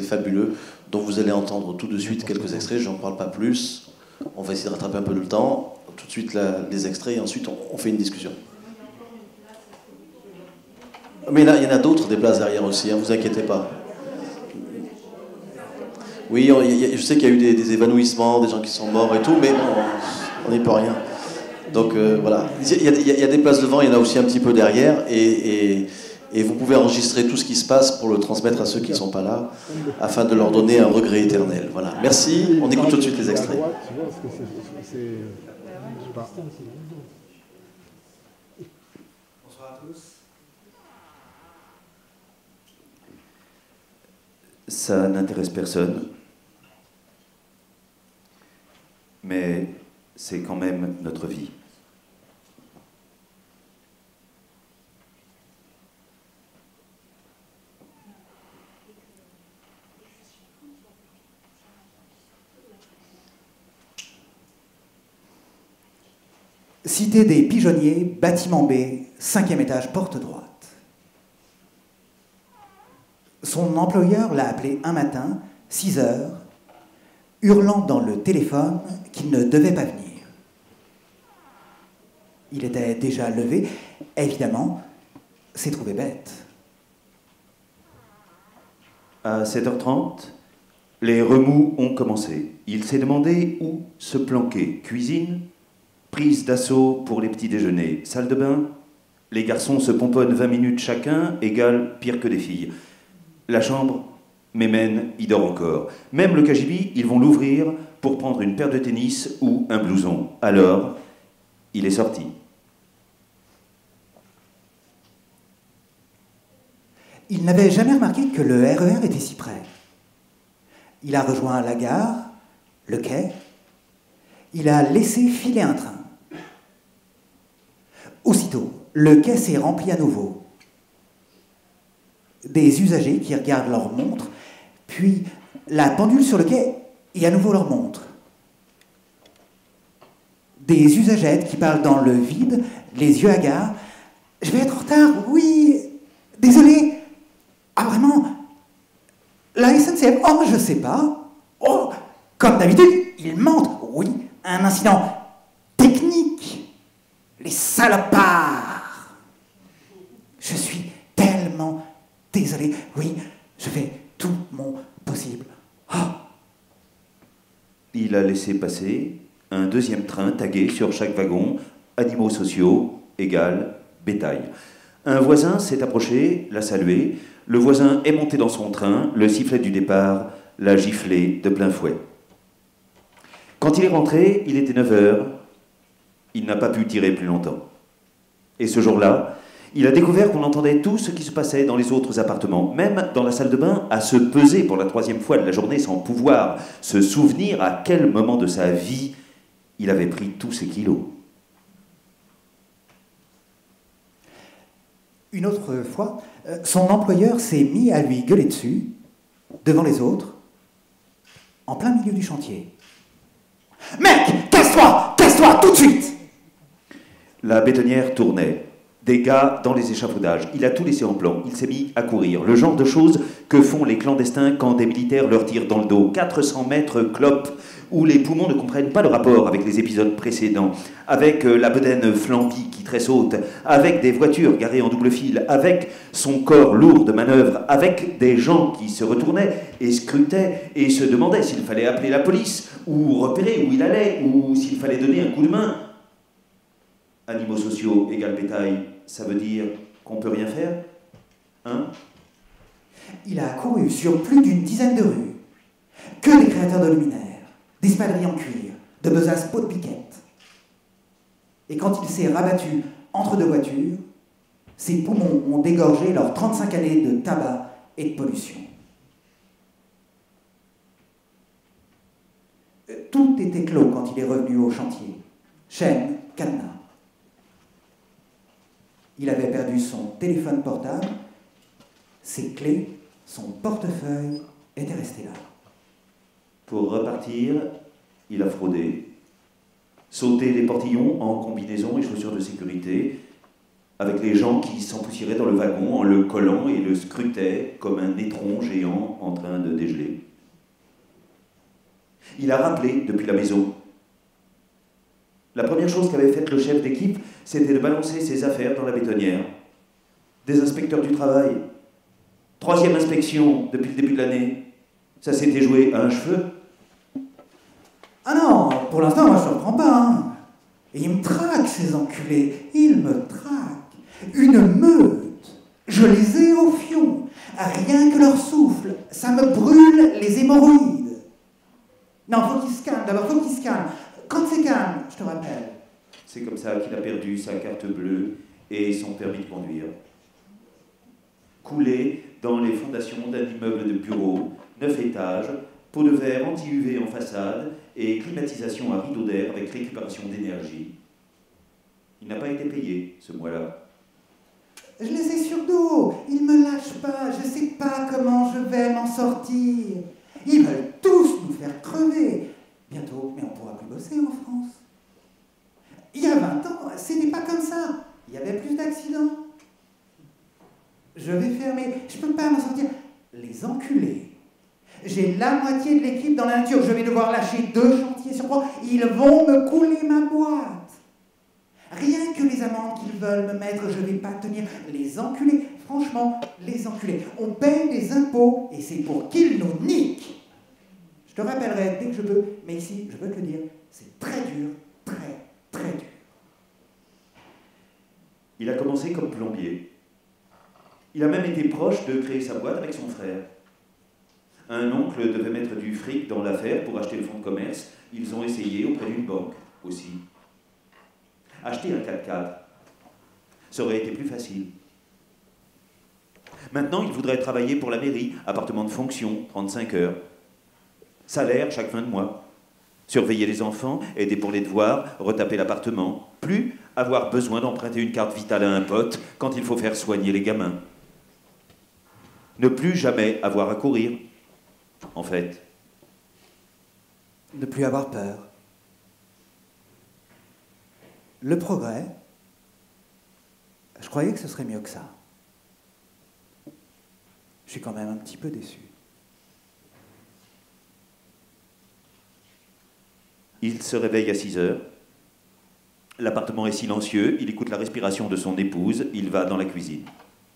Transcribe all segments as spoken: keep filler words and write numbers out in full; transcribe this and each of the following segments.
fabuleux, dont vous allez entendre tout de suite quelques extraits, j'en parle pas plus, on va essayer de rattraper un peu le temps, tout de suite la, les extraits, et ensuite on, on fait une discussion. Mais là, il y en a d'autres, des places derrière aussi, ne hein, vous inquiétez pas. Oui, on, y a, je sais qu'il y a eu des, des évanouissements, des gens qui sont morts et tout, mais bon, on n'y peut rien. Donc euh, voilà, il y, a, il y a des places devant, il y en a aussi un petit peu derrière, et, et, et vous pouvez enregistrer tout ce qui se passe pour le transmettre à ceux qui ne sont pas là, afin de leur donner un regret éternel. Voilà, merci, on écoute tout de suite les extraits. Bonsoir à tous. Ça n'intéresse personne, mais c'est quand même notre vie. Cité des Pigeonniers, bâtiment B, cinquième étage, porte droite. Son employeur l'a appelé un matin, six heures, hurlant dans le téléphone qu'il ne devait pas venir. Il était déjà levé, évidemment, s'est trouvé bête. À sept heures trente, les remous ont commencé. Il s'est demandé où se planquer. Cuisine, prise d'assaut pour les petits déjeuners. Salle de bain, les garçons se pomponnent vingt minutes chacun, égale pire que des filles. La chambre, Mémène y dort encore. Même le cagibi, ils vont l'ouvrir pour prendre une paire de tennis ou un blouson. Alors, il est sorti. Il n'avait jamais remarqué que le R E R était si près. Il a rejoint la gare, le quai. Il a laissé filer un train. Aussitôt, le quai s'est rempli à nouveau. Des usagers qui regardent leur montre, puis la pendule sur le quai et à nouveau leur montre. Des usagettes qui parlent dans le vide, les yeux hagards. « Je vais être en retard, oui, désolé. Ah vraiment? La S N C F? Oh, je sais pas. Oh, comme d'habitude, ils mentent. Oui, un incident technique. Les salopards. Je suis tellement désolé. Oui, je fais tout mon possible. Oh. » Il a laissé passer un deuxième train tagué sur chaque wagon, animaux sociaux, égale bétail. Un voisin s'est approché, l'a salué. Le voisin est monté dans son train, le sifflet du départ l'a giflé de plein fouet. Quand il est rentré, il était neuf heures. Il n'a pas pu tirer plus longtemps. Et ce jour-là, il a découvert qu'on entendait tout ce qui se passait dans les autres appartements, même dans la salle de bain, à se peser pour la troisième fois de la journée sans pouvoir se souvenir à quel moment de sa vie il avait pris tous ses kilos. Une autre fois, son employeur s'est mis à lui gueuler dessus, devant les autres, en plein milieu du chantier. « Mec, casse-toi, casse-toi, tout de suite !» La bétonnière tournait. Des gars dans les échafaudages. Il a tout laissé en plan. Il s'est mis à courir. Le genre de choses que font les clandestins quand des militaires leur tirent dans le dos. quatre cents mètres clope, où les poumons ne comprennent pas le rapport avec les épisodes précédents, avec la bedaine flambie qui tressaute, avec des voitures garées en double fil, avec son corps lourd de manœuvre, avec des gens qui se retournaient et scrutaient et se demandaient s'il fallait appeler la police, ou repérer où il allait, ou s'il fallait donner un coup de main. Animaux sociaux égale bétail, ça veut dire qu'on peut rien faire? Hein? Il a couru sur plus d'une dizaine de rues. Que des créateurs de luminaires, d'espadrilles en cuir, de besaces peau de piquette. Et quand il s'est rabattu entre deux voitures, ses poumons ont dégorgé leurs trente-cinq années de tabac et de pollution. Tout était clos quand il est revenu au chantier. Chaîne, cadenas. Il avait perdu son téléphone portable, ses clés, son portefeuille étaient restés là. Pour repartir, il a fraudé, sauté les portillons en combinaison et chaussures de sécurité, avec les gens qui s'empoussiéraient dans le wagon en le collant et le scrutaient comme un étron géant en train de dégeler. Il a rappelé depuis la maison. La première chose qu'avait faite le chef d'équipe, c'était de balancer ses affaires dans la bétonnière. Des inspecteurs du travail. Troisième inspection depuis le début de l'année. Ça s'était joué à un cheveu. Ah non, pour l'instant, moi je ne reprends pas. Hein. Et ils me traquent, ces enculés. Ils me traquent. Une meute. Je les ai au fion. Rien que leur souffle, ça me brûle les hémorroïdes. Non, faut qu'ils se calment. D'abord, faut qu'ils se calment. Quand c'est calme, je te rappelle. C'est comme ça qu'il a perdu sa carte bleue et son permis de conduire. Coulé dans les fondations d'un immeuble de bureaux, neuf étages, pot de verre anti-U V en façade et climatisation à rideau d'air avec récupération d'énergie. Il n'a pas été payé ce mois-là. Je les ai sur dos. Ils me lâchent pas. Je sais pas comment je vais m'en sortir. Ils veulent tous nous faire crever. Bientôt, mais on pourra plus bosser en France. Il y a vingt ans, c'était pas comme ça. Il y avait plus d'accidents. Je vais fermer. Je peux pas m'en sortir. Les enculés. J'ai la moitié de l'équipe dans la nature. Je vais devoir lâcher deux chantiers sur trois. Ils vont me couler ma boîte. Rien que les amendes qu'ils veulent me mettre, je vais pas tenir. Les enculés. Franchement, les enculés. On paye des impôts et c'est pour qu'ils nous niquent. Je te rappellerai dès que je peux, mais ici, je veux te le dire, c'est très dur, très, très dur. Il a commencé comme plombier. Il a même été proche de créer sa boîte avec son frère. Un oncle devait mettre du fric dans l'affaire pour acheter le fonds de commerce. Ils ont essayé auprès d'une banque aussi. Acheter un quatre-quatre, ça aurait été plus facile. Maintenant, il voudrait travailler pour la mairie, appartement de fonction, trente-cinq heures. Salaire chaque fin de mois. Surveiller les enfants, aider pour les devoirs, retaper l'appartement. Plus avoir besoin d'emprunter une carte vitale à un pote quand il faut faire soigner les gamins. Ne plus jamais avoir à courir, en fait. Ne plus avoir peur. Le progrès, je croyais que ce serait mieux que ça. Je suis quand même un petit peu déçu. Il se réveille à six heures. L'appartement est silencieux. Il écoute la respiration de son épouse. Il va dans la cuisine.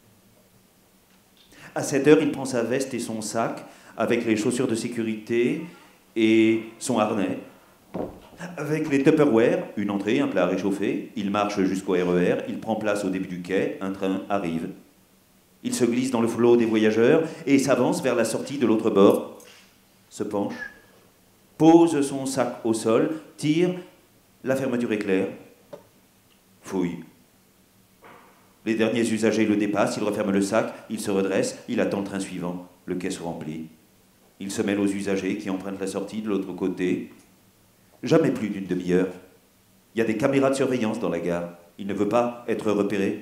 À sept heures, il prend sa veste et son sac avec les chaussures de sécurité et son harnais. Avec les Tupperware, une entrée, un plat à réchauffer. Il marche jusqu'au R E R. Il prend place au début du quai. Un train arrive. Il se glisse dans le flot des voyageurs et s'avance vers la sortie de l'autre bord. Se penche. Pose son sac au sol, tire, la fermeture est claire, fouille. Les derniers usagers le dépassent, il referme le sac, il se redresse, il attend le train suivant, le quai se remplit. Il se mêle aux usagers qui empruntent la sortie de l'autre côté. Jamais plus d'une demi-heure. Il y a des caméras de surveillance dans la gare. Il ne veut pas être repéré.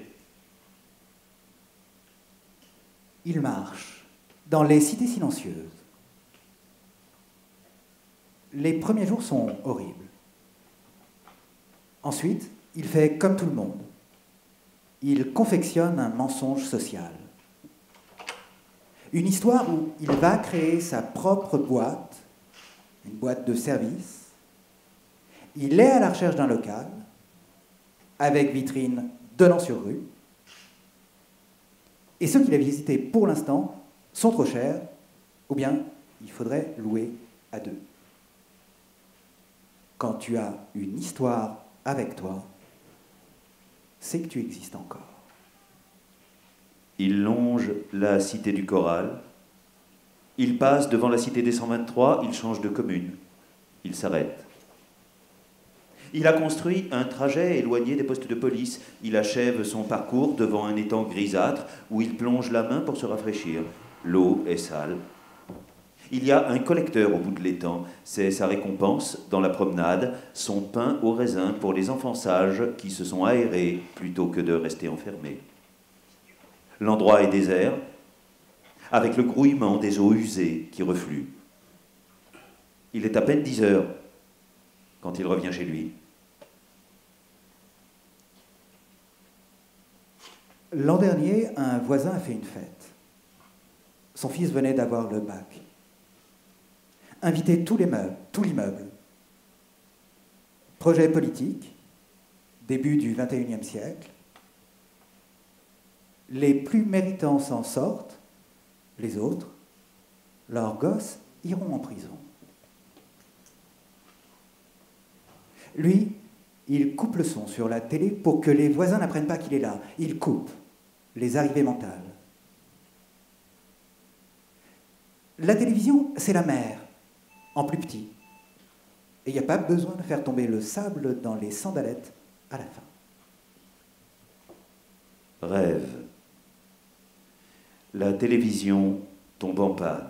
Il marche dans les cités silencieuses. Les premiers jours sont horribles. Ensuite, il fait comme tout le monde. Il confectionne un mensonge social. Une histoire où il va créer sa propre boîte, une boîte de service. Il est à la recherche d'un local, avec vitrine donnant sur rue. Et ceux qu'il a visités pour l'instant sont trop chers, ou bien il faudrait louer à deux. Quand tu as une histoire avec toi, c'est que tu existes encore. Il longe la cité du Corral. Il passe devant la cité des cent vingt-trois, il change de commune. Il s'arrête. Il a construit un trajet éloigné des postes de police. Il achève son parcours devant un étang grisâtre où il plonge la main pour se rafraîchir. L'eau est sale. Il y a un collecteur au bout de l'étang. C'est sa récompense dans la promenade, son pain au raisin pour les enfants sages qui se sont aérés plutôt que de rester enfermés. L'endroit est désert, avec le grouillement des eaux usées qui refluent. Il est à peine dix heures quand il revient chez lui. L'an dernier, un voisin a fait une fête. Son fils venait d'avoir le bac. Invité tous les meubles, tout l'immeuble. Projet politique, début du vingt et unième siècle. Les plus méritants s'en sortent, les autres, leurs gosses iront en prison. Lui, il coupe le son sur la télé pour que les voisins n'apprennent pas qu'il est là. Il coupe les arrivées mentales. La télévision, c'est la mer, en plus petit. Et il n'y a pas besoin de faire tomber le sable dans les sandalettes à la fin. Rêve. La télévision tombe en panne.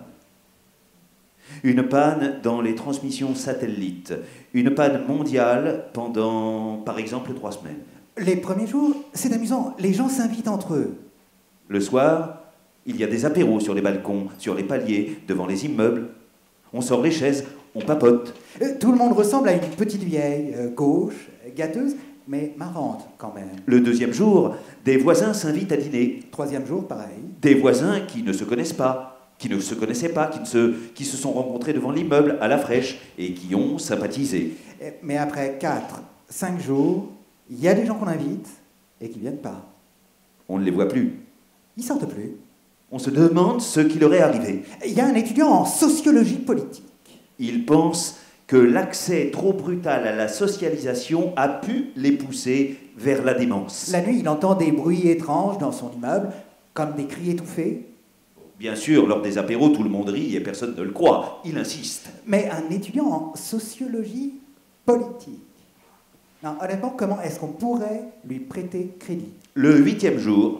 Une panne dans les transmissions satellites. Une panne mondiale pendant, par exemple, trois semaines. Les premiers jours, c'est amusant. Les gens s'invitent entre eux. Le soir, il y a des apéros sur les balcons, sur les paliers, devant les immeubles. On sort les chaises, on papote. Tout le monde ressemble à une petite vieille, euh, gauche, gâteuse, mais marrante quand même. Le deuxième jour, des voisins s'invitent à dîner. Troisième jour, pareil. Des voisins qui ne se connaissent pas, qui ne se connaissaient pas, qui, ne se, qui se sont rencontrés devant l'immeuble à la fraîche et qui ont sympathisé. Mais après quatre, cinq jours, il y a des gens qu'on invite et qui ne viennent pas. On ne les voit plus. Ils sortent plus. On se demande ce qui leur est arrivé. Il y a un étudiant en sociologie politique. Il pense que l'accès trop brutal à la socialisation a pu les pousser vers la démence. La nuit, il entend des bruits étranges dans son immeuble, comme des cris étouffés. Bien sûr, lors des apéros, tout le monde rit et personne ne le croit. Il insiste. Mais un étudiant en sociologie politique. Non, honnêtement, comment est-ce qu'on pourrait lui prêter crédit? Le huitième jour,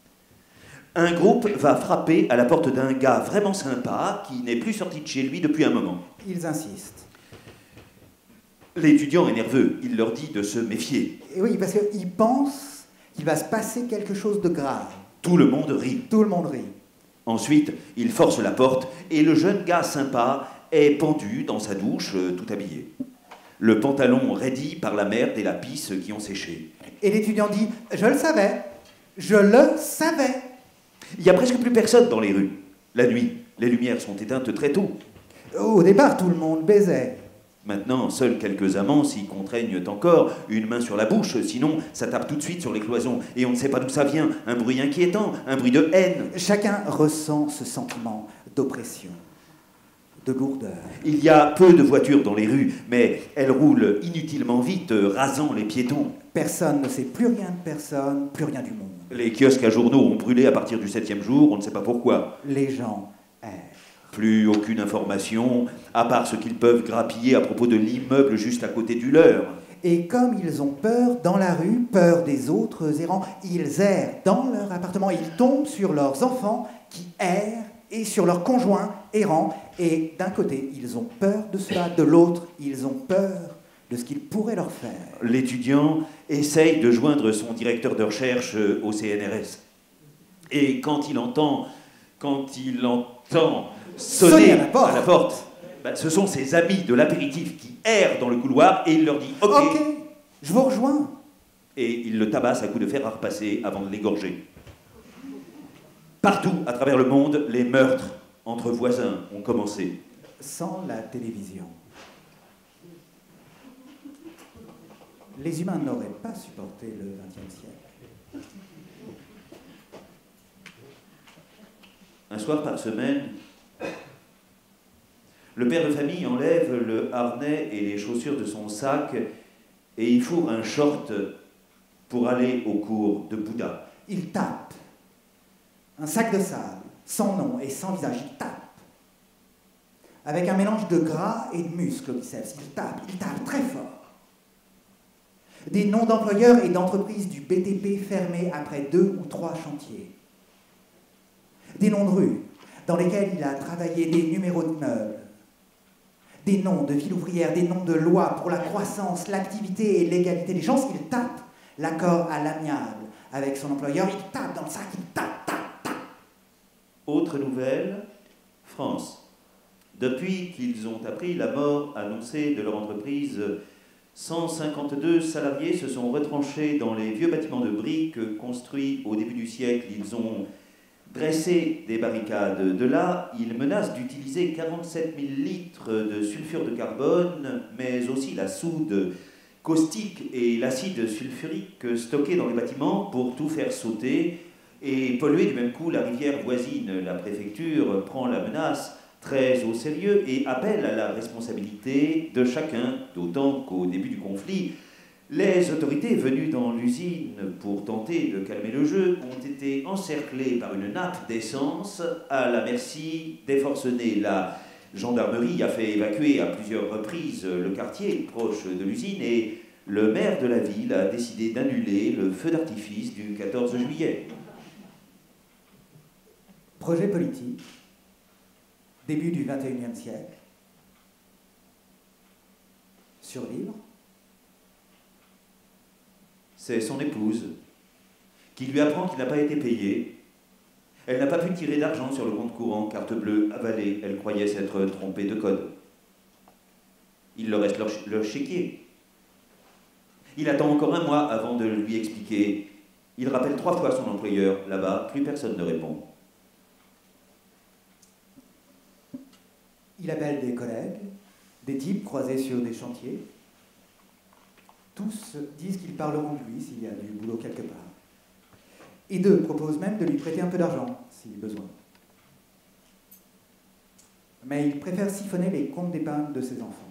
un groupe va frapper à la porte d'un gars vraiment sympa qui n'est plus sorti de chez lui depuis un moment. Ils insistent. L'étudiant est nerveux. Il leur dit de se méfier. Et oui, parce qu'ils pensent qu'il va se passer quelque chose de grave. Tout le monde rit. Tout le monde rit. Ensuite, il force la porte et le jeune gars sympa est pendu dans sa douche, euh, tout habillé. Le pantalon raidi par la merde et la pisse qui ont séché. Et l'étudiant dit « Je le savais, je le savais ». Il n'y a presque plus personne dans les rues. La nuit, les lumières sont éteintes très tôt. Au départ, tout le monde baisait. Maintenant, seuls quelques amants s'y contraignent encore, une main sur la bouche, sinon ça tape tout de suite sur les cloisons. Et on ne sait pas d'où ça vient, un bruit inquiétant, un bruit de haine. Chacun ressent ce sentiment d'oppression, de lourdeur. Il y a peu de voitures dans les rues, mais elles roulent inutilement vite, rasant les piétons. Personne ne sait plus rien de personne, plus rien du monde. Les kiosques à journaux ont brûlé à partir du septième jour, on ne sait pas pourquoi. Les gens errent. Plus aucune information, à part ce qu'ils peuvent grappiller à propos de l'immeuble juste à côté du leur. Et comme ils ont peur dans la rue, peur des autres errants, ils errent dans leur appartement, ils tombent sur leurs enfants qui errent et sur leurs conjoints errants. Et d'un côté, ils ont peur de cela, de l'autre, ils ont peur de ce qu'ils pourraient leur faire. L'étudiant essaye de joindre son directeur de recherche au C N R S. Et quand il entend, quand il entend sonner, Sonner à la porte, à la porte bah, ce sont ses amis de l'apéritif qui errent dans le couloir et il leur dit « Ok ». Ok, je vous rejoins. Et il le tabasse à coups de fer à repasser avant de l'égorger. Partout, à travers le monde, les meurtres entre voisins ont commencé. Sans la télévision, les humains n'auraient pas supporté le vingtième siècle. Un soir par semaine, le père de famille enlève le harnais et les chaussures de son sac et il fourre un short pour aller au cours de Bouddha. Il tape. Un sac de sable, sans nom et sans visage, il tape. Avec un mélange de gras et de muscles au biceps, il tape, il tape très fort. Des noms d'employeurs et d'entreprises du B T P fermés après deux ou trois chantiers. Des noms de rues dans lesquels il a travaillé, des numéros d'immeubles. Des noms de villes ouvrières, des noms de lois pour la croissance, l'activité et l'égalité des chances. Il tape l'accord à l'amiable avec son employeur, il tape dans le sac, il tape, tape, tape. Autre nouvelle, France. Depuis qu'ils ont appris la mort annoncée de leur entreprise cent cinquante-deux salariés se sont retranchés dans les vieux bâtiments de briques construits au début du siècle. Ils ont dressé des barricades. De là, ils menacent d'utiliser quarante-sept mille litres de sulfure de carbone, mais aussi la soude caustique et l'acide sulfurique stockés dans les bâtiments pour tout faire sauter et polluer du même coup la rivière voisine. La préfecture prend la menace très au sérieux et appelle à la responsabilité de chacun, d'autant qu'au début du conflit, les autorités venues dans l'usine pour tenter de calmer le jeu ont été encerclées par une nappe d'essence à la merci des forcenés. La gendarmerie a fait évacuer à plusieurs reprises le quartier proche de l'usine et le maire de la ville a décidé d'annuler le feu d'artifice du quatorze juillet. Projet politique, début du vingt et unième siècle, survivre. C'est son épouse qui lui apprend qu'il n'a pas été payé. Elle n'a pas pu tirer d'argent sur le compte courant, carte bleue avalée. Elle croyait s'être trompée de code. Il leur reste leur, ch leur chéquier. Il attend encore un mois avant de lui expliquer. Il rappelle trois fois son employeur. Là-bas, plus personne ne répond. Il appelle des collègues, des types croisés sur des chantiers. Tous disent qu'ils parleront de lui s'il y a du boulot quelque part. Et deux proposent même de lui prêter un peu d'argent, si besoin. Mais il préfère siphonner les comptes d'épargne de ses enfants.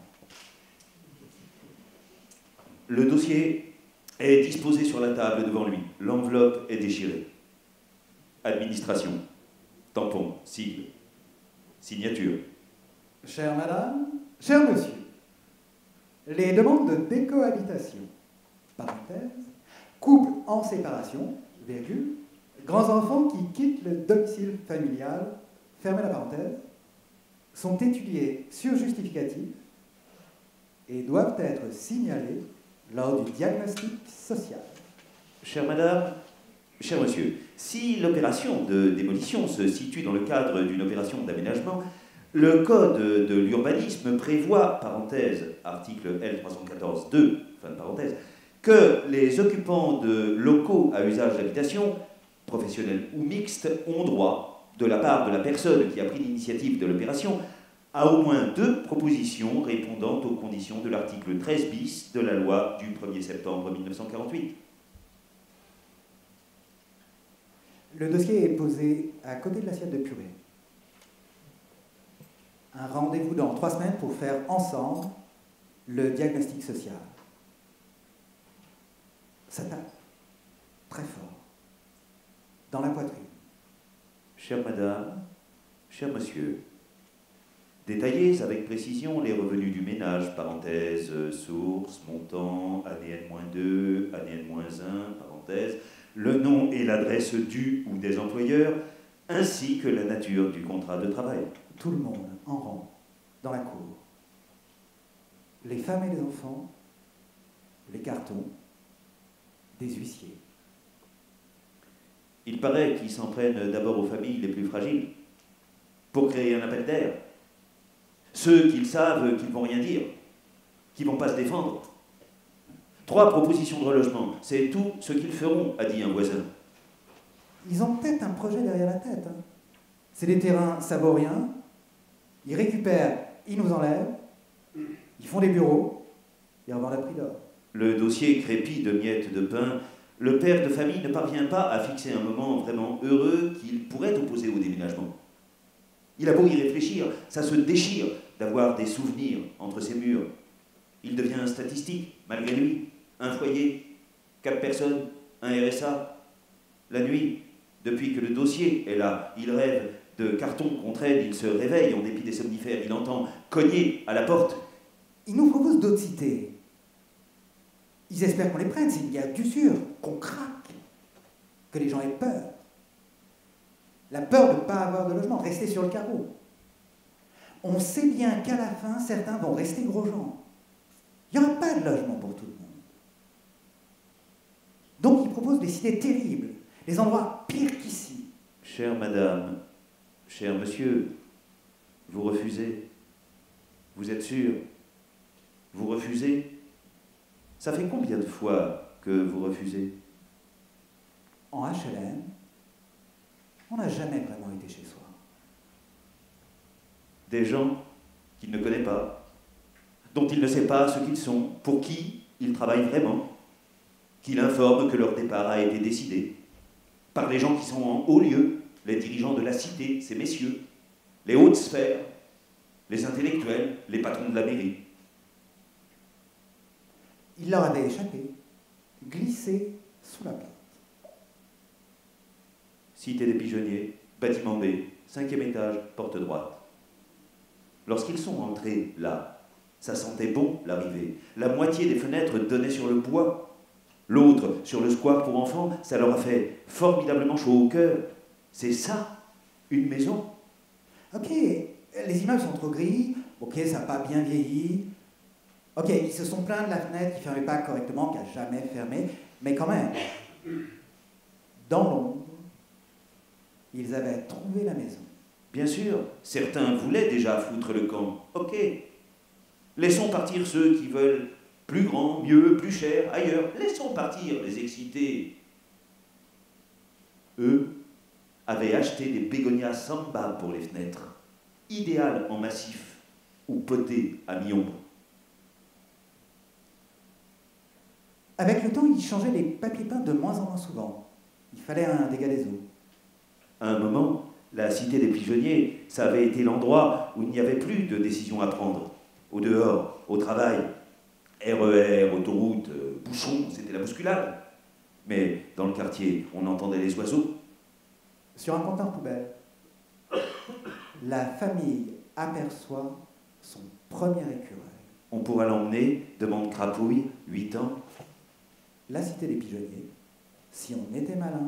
Le dossier est disposé sur la table devant lui. L'enveloppe est déchirée. Administration, tampon, sigle, signature. Chère madame, cher monsieur, les demandes de décohabitation, parenthèse, couple en séparation, virgule, grands enfants qui quittent le domicile familial, fermez la parenthèse, sont étudiés sur justificatif et doivent être signalés lors du diagnostic social. Chère madame, cher monsieur, si l'opération de démolition se situe dans le cadre d'une opération d'aménagement, le code de l'urbanisme prévoit, parenthèse, article L trois cent quatorze deux, fin de parenthèse, que les occupants de locaux à usage d'habitation, professionnels ou mixtes, ont droit, de la part de la personne qui a pris l'initiative de l'opération, à au moins deux propositions répondant aux conditions de l'article treize bis de la loi du premier septembre mille neuf cent quarante-huit. Le dossier est posé à côté de l'assiette de purée. Un rendez-vous dans trois semaines pour faire ensemble le diagnostic social. Ça tape très fort dans la poitrine. Chère madame, cher monsieur, détaillez avec précision les revenus du ménage, parenthèse, source, montant, année N moins deux, année N moins un, parenthèse, le nom et l'adresse du ou des employeurs, ainsi que la nature du contrat de travail. Tout le monde en rang, dans la cour. Les femmes et les enfants, les cartons, des huissiers. Il paraît qu'ils s'en prennent d'abord aux familles les plus fragiles, pour créer un appel d'air. Ceux qu'ils savent qu'ils ne vont rien dire, qu'ils ne vont pas se défendre. Trois propositions de relogement, c'est tout ce qu'ils feront, a dit un voisin. Ils ont peut-être un projet derrière la tête. Hein. C'est des terrains saboriens, ils récupèrent, ils nous enlèvent, ils font des bureaux, ils revendent à prix d'or. Le dossier crépit de miettes de pain. Le père de famille ne parvient pas à fixer un moment vraiment heureux qu'il pourrait opposer au déménagement. Il a beau y réfléchir, ça se déchire d'avoir des souvenirs entre ses murs. Il devient statistique, malgré lui. Un foyer, quatre personnes, un R S A. La nuit, depuis que le dossier est là, il rêve de carton contre elle, il se réveille en dépit des somnifères, il entend cogner à la porte. Ils nous proposent d'autres cités. Ils espèrent qu'on les prenne, c'est une guerre d'usure, qu'on craque, que les gens aient peur. La peur de ne pas avoir de logement, rester sur le carreau. On sait bien qu'à la fin, certains vont rester gros gens. Il n'y aura pas de logement pour tout le monde. Donc ils proposent des cités terribles, des endroits pires qu'ici. Chère madame, cher monsieur, vous refusez. Vous êtes sûr? Vous refusez? Ça fait combien de fois que vous refusez? En H L M, on n'a jamais vraiment été chez soi. Des gens qu'il ne connaît pas, dont il ne sait pas ce qu'ils sont, pour qui ils travaillent vraiment, qu'il informe que leur départ a été décidé, par les gens qui sont en haut lieu, les dirigeants de la cité, ces messieurs, les hautes sphères, les intellectuels, les patrons de la mairie. Il leur avait échappé, glissé sous la porte. Cité des Pigeonniers, bâtiment B, cinquième étage, porte droite. Lorsqu'ils sont entrés là, ça sentait bon l'arrivée. La moitié des fenêtres donnaient sur le bois. L'autre, sur le square pour enfants, ça leur a fait formidablement chaud au cœur. C'est ça, une maison. Ok, les immeubles sont trop gris, ok, ça n'a pas bien vieilli. Ok, ils se sont plaints de la fenêtre qui ne fermait pas correctement, qui n'a jamais fermé, mais quand même, dans l'ombre, ils avaient trouvé la maison. Bien sûr, certains voulaient déjà foutre le camp. Ok. Laissons partir ceux qui veulent plus grand, mieux, plus cher, ailleurs. Laissons partir les excités. Eux avaient acheté des bégonias samba pour les fenêtres, idéales en massif ou potées à mi-ombre. Avec le temps, ils changeaient les papiers peints de moins en moins souvent. Il fallait un dégât des eaux. À un moment, la cité des Pigeonniers, ça avait été l'endroit où il n'y avait plus de décisions à prendre. Au dehors, au travail, R E R, autoroute, euh, bouchons, c'était la bousculade. Mais dans le quartier, on entendait les oiseaux. Sur un compteur poubelle, la famille aperçoit son premier écureuil. On pourra l'emmener, demande Crapouille, huit ans. La cité des Pigeonniers, si on était malin,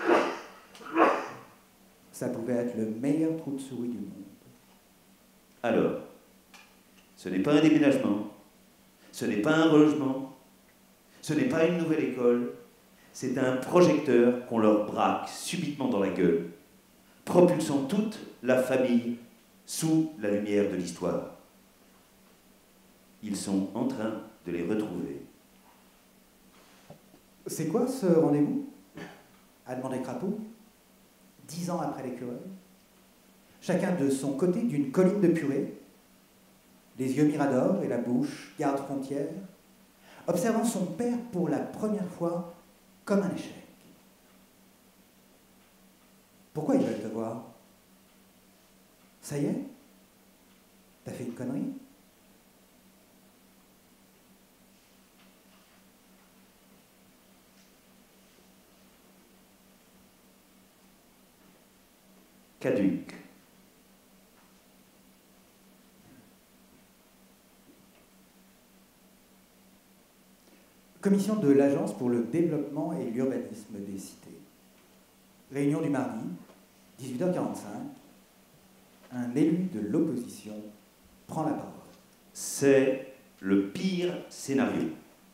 ça pouvait être le meilleur trou de souris du monde. Alors, ce n'est pas un déménagement, ce n'est pas un relogement, ce n'est pas une nouvelle école, c'est un projecteur qu'on leur braque subitement dans la gueule, propulsant toute la famille sous la lumière de l'histoire. Ils sont en train de les retrouver. C'est quoi ce rendez-vous? A demandé Crapaud, dix ans après l'écureuil. Chacun de son côté d'une colline de purée, les yeux miradors et la bouche garde-frontière, observant son père pour la première fois comme un échec. Pourquoi ils veulent te voir? Ça y est? T'as fait une connerie? Caduc. Commission de l'Agence pour le développement et l'urbanisme des cités. Réunion du mardi, dix-huit heures quarante-cinq. Un élu de l'opposition prend la parole. C'est le pire scénario.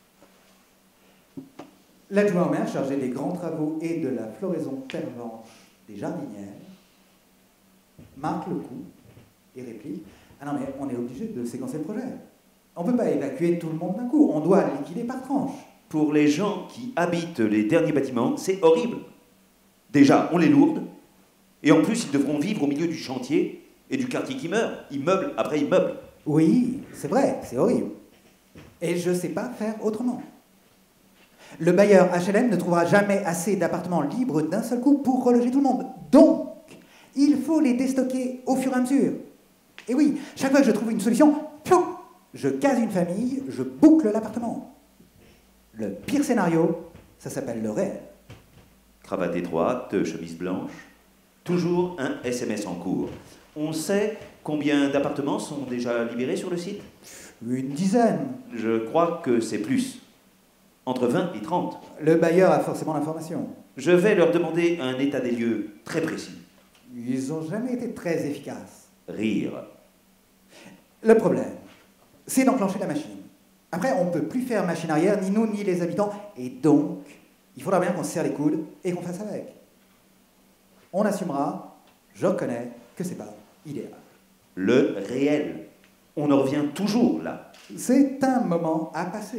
L'adjoint au maire chargé des grands travaux et de la floraison pervenche des jardinières marque le coup et réplique « Ah non, mais on est obligé de séquencer le projet. On ne peut pas évacuer tout le monde d'un coup, on doit liquider par tranche. » Pour les gens qui habitent les derniers bâtiments, c'est horrible. Déjà, on les lourde, et en plus, ils devront vivre au milieu du chantier et du quartier qui meurt, immeuble après immeuble. Oui, c'est vrai, c'est horrible. Et je ne sais pas faire autrement. Le bailleur H L M ne trouvera jamais assez d'appartements libres d'un seul coup pour reloger tout le monde. Donc, il faut les déstocker au fur et à mesure. Et oui, chaque fois que je trouve une solution, piou, je case une famille, je boucle l'appartement. Le pire scénario, ça s'appelle le réel. Cravate étroite, chemise blanche, toujours un S M S en cours. On sait combien d'appartements sont déjà libérés sur le site? Une dizaine. Je crois que c'est plus. Entre vingt et trente. Le bailleur a forcément l'information. Je vais leur demander un état des lieux très précis. Ils n'ont jamais été très efficaces. Rire. Le problème, c'est d'enclencher la machine. Après, on ne peut plus faire machine arrière, ni nous, ni les habitants. Et donc, il faudra bien qu'on se serre les coudes et qu'on fasse avec. On assumera, je reconnais que c'est pas idéal. Le réel. On en revient toujours là. C'est un moment à passer.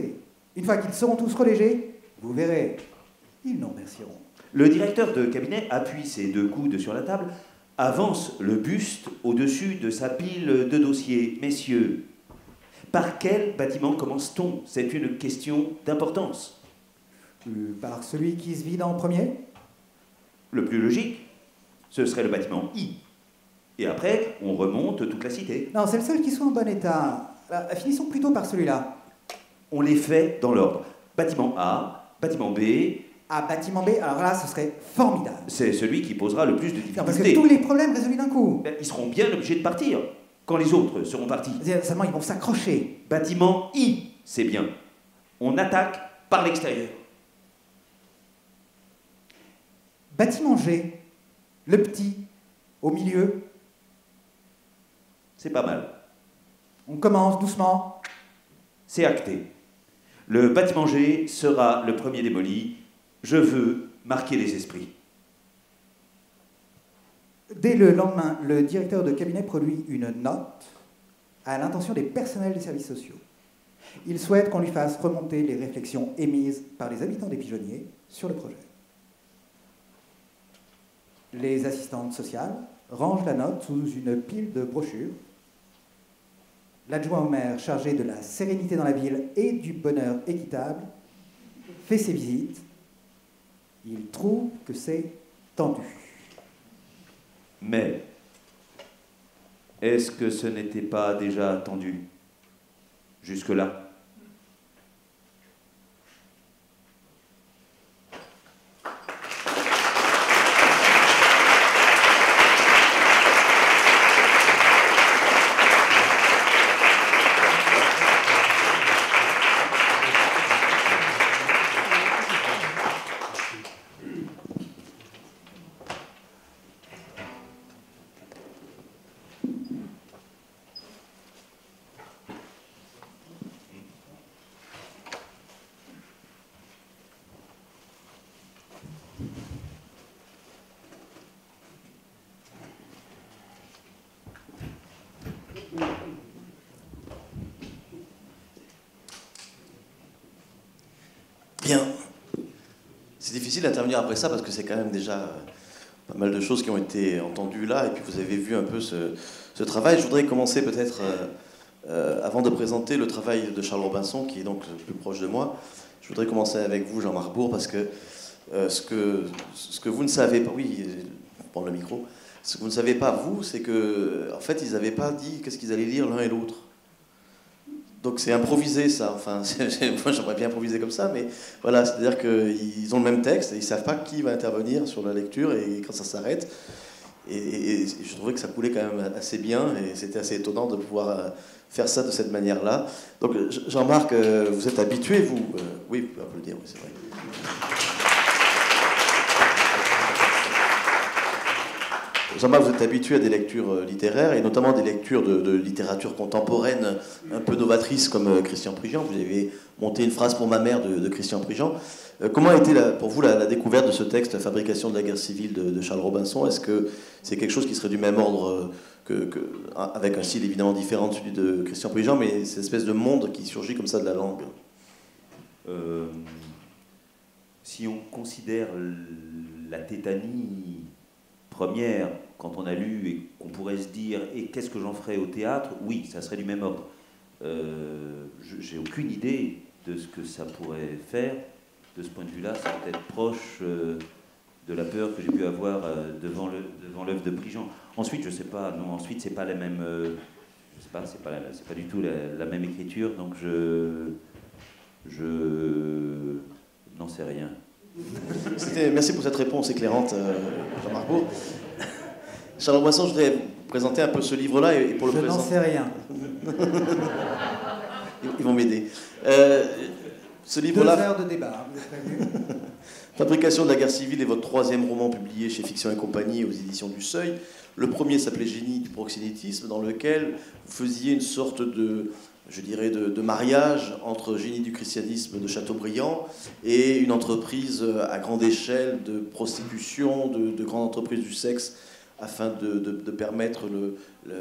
Une fois qu'ils seront tous relégés, vous verrez, ils n'en remercieront. Le directeur de cabinet appuie ses deux coudes sur la table, avance le buste au-dessus de sa pile de dossiers. Messieurs, par quel bâtiment commence-t-on? C'est une question d'importance. Euh, par celui qui se vide en premier? Le plus logique, ce serait le bâtiment I. Et après, on remonte toute la cité. Non, c'est le seul qui soit en bon état. Bah, finissons plutôt par celui-là. On les fait dans l'ordre. Bâtiment A, bâtiment B. Ah, bâtiment B, alors là, ce serait formidable. C'est celui qui posera le plus de difficultés. Non, parce que tous les problèmes résolus d'un coup. Ben, ils seront bien obligés de partir quand les autres seront partis. Seulement, ils vont s'accrocher. Bâtiment I, c'est bien. On attaque par l'extérieur. Bâtiment G, le petit, au milieu. C'est pas mal. On commence doucement. C'est acté. Le bâtiment G sera le premier démoli. Je veux marquer les esprits. Dès le lendemain, le directeur de cabinet produit une note à l'intention des personnels des services sociaux. Il souhaite qu'on lui fasse remonter les réflexions émises par les habitants des Pigeonniers sur le projet. Les assistantes sociales rangent la note sous une pile de brochures. L'adjoint au maire, chargé de la sérénité dans la ville et du bonheur équitable, fait ses visites. Il trouve que c'est tendu. Mais, est-ce que ce n'était pas déjà tendu jusque-là? Bien. C'est difficile d'intervenir après ça parce que c'est quand même déjà pas mal de choses qui ont été entendues là et puis vous avez vu un peu ce, ce travail. Je voudrais commencer peut-être, euh, euh, avant de présenter le travail de Charles Robinson, qui est donc le plus proche de moi, je voudrais commencer avec vous, Jean-Marc Bourg, parce que, euh, ce que ce que vous ne savez pas, oui, prends le micro, ce que vous ne savez pas, vous, c'est que, en fait, ils n'avaient pas dit qu'est-ce qu'ils allaient lire l'un et l'autre. Donc c'est improvisé ça, enfin, moi j'aimerais bien improviser comme ça, mais voilà, c'est-à-dire qu'ils ont le même texte et ils ne savent pas qui va intervenir sur la lecture et quand ça s'arrête. Et, et, et je trouvais que ça coulait quand même assez bien et c'était assez étonnant de pouvoir faire ça de cette manière-là. Donc Jean-Marc, vous êtes habitué, vous euh, oui, vous pouvez applaudir, oui, c'est vrai. Jean-Marc, vous êtes habitué à des lectures littéraires, et notamment des lectures de, de littérature contemporaine un peu novatrice comme Christian Prigent. Vous avez monté une phrase pour ma mère de, de Christian Prigent. Euh, comment a été la, pour vous la, la découverte de ce texte, La fabrication de la guerre civile de, de Charles Robinson? Est-ce que c'est quelque chose qui serait du même ordre, que, que, avec un style évidemment différent de celui de Christian Prigent, mais cette espèce de monde qui surgit comme ça de la langue? euh, Si on considère la tétanie première, quand on a lu et qu'on pourrait se dire « et qu'est-ce que j'en ferais au théâtre ?» Oui, ça serait du même ordre. Euh, j'ai aucune idée de ce que ça pourrait faire. De ce point de vue-là, c'est peut-être proche euh, de la peur que j'ai pu avoir euh, devant le, devant l'œuvre de Prigent. Ensuite, je sais pas, non, ensuite, c'est pas la même... Euh, je sais pas, c'est pas, c'est pas du tout la, la même écriture, donc je... Je... n'en sais rien. Merci pour cette réponse éclairante, Jean-Marc Bourg. Charles Robinson, je voudrais présenter un peu ce livre-là et pour le je présenter. Je n'en sais rien. Ils vont m'aider. Euh, ce livre-là. Deux heures de débat, vous êtes prévenus. Fabrication de la guerre civile est votre troisième roman publié chez Fiction et Compagnie aux éditions du Seuil. Le premier s'appelait Génie du proxénétisme, dans lequel vous faisiez une sorte de, je dirais, de, de mariage entre Génie du christianisme de Chateaubriand et une entreprise à grande échelle de prostitution, de, de grande entreprise du sexe afin de, de, de permettre le, le,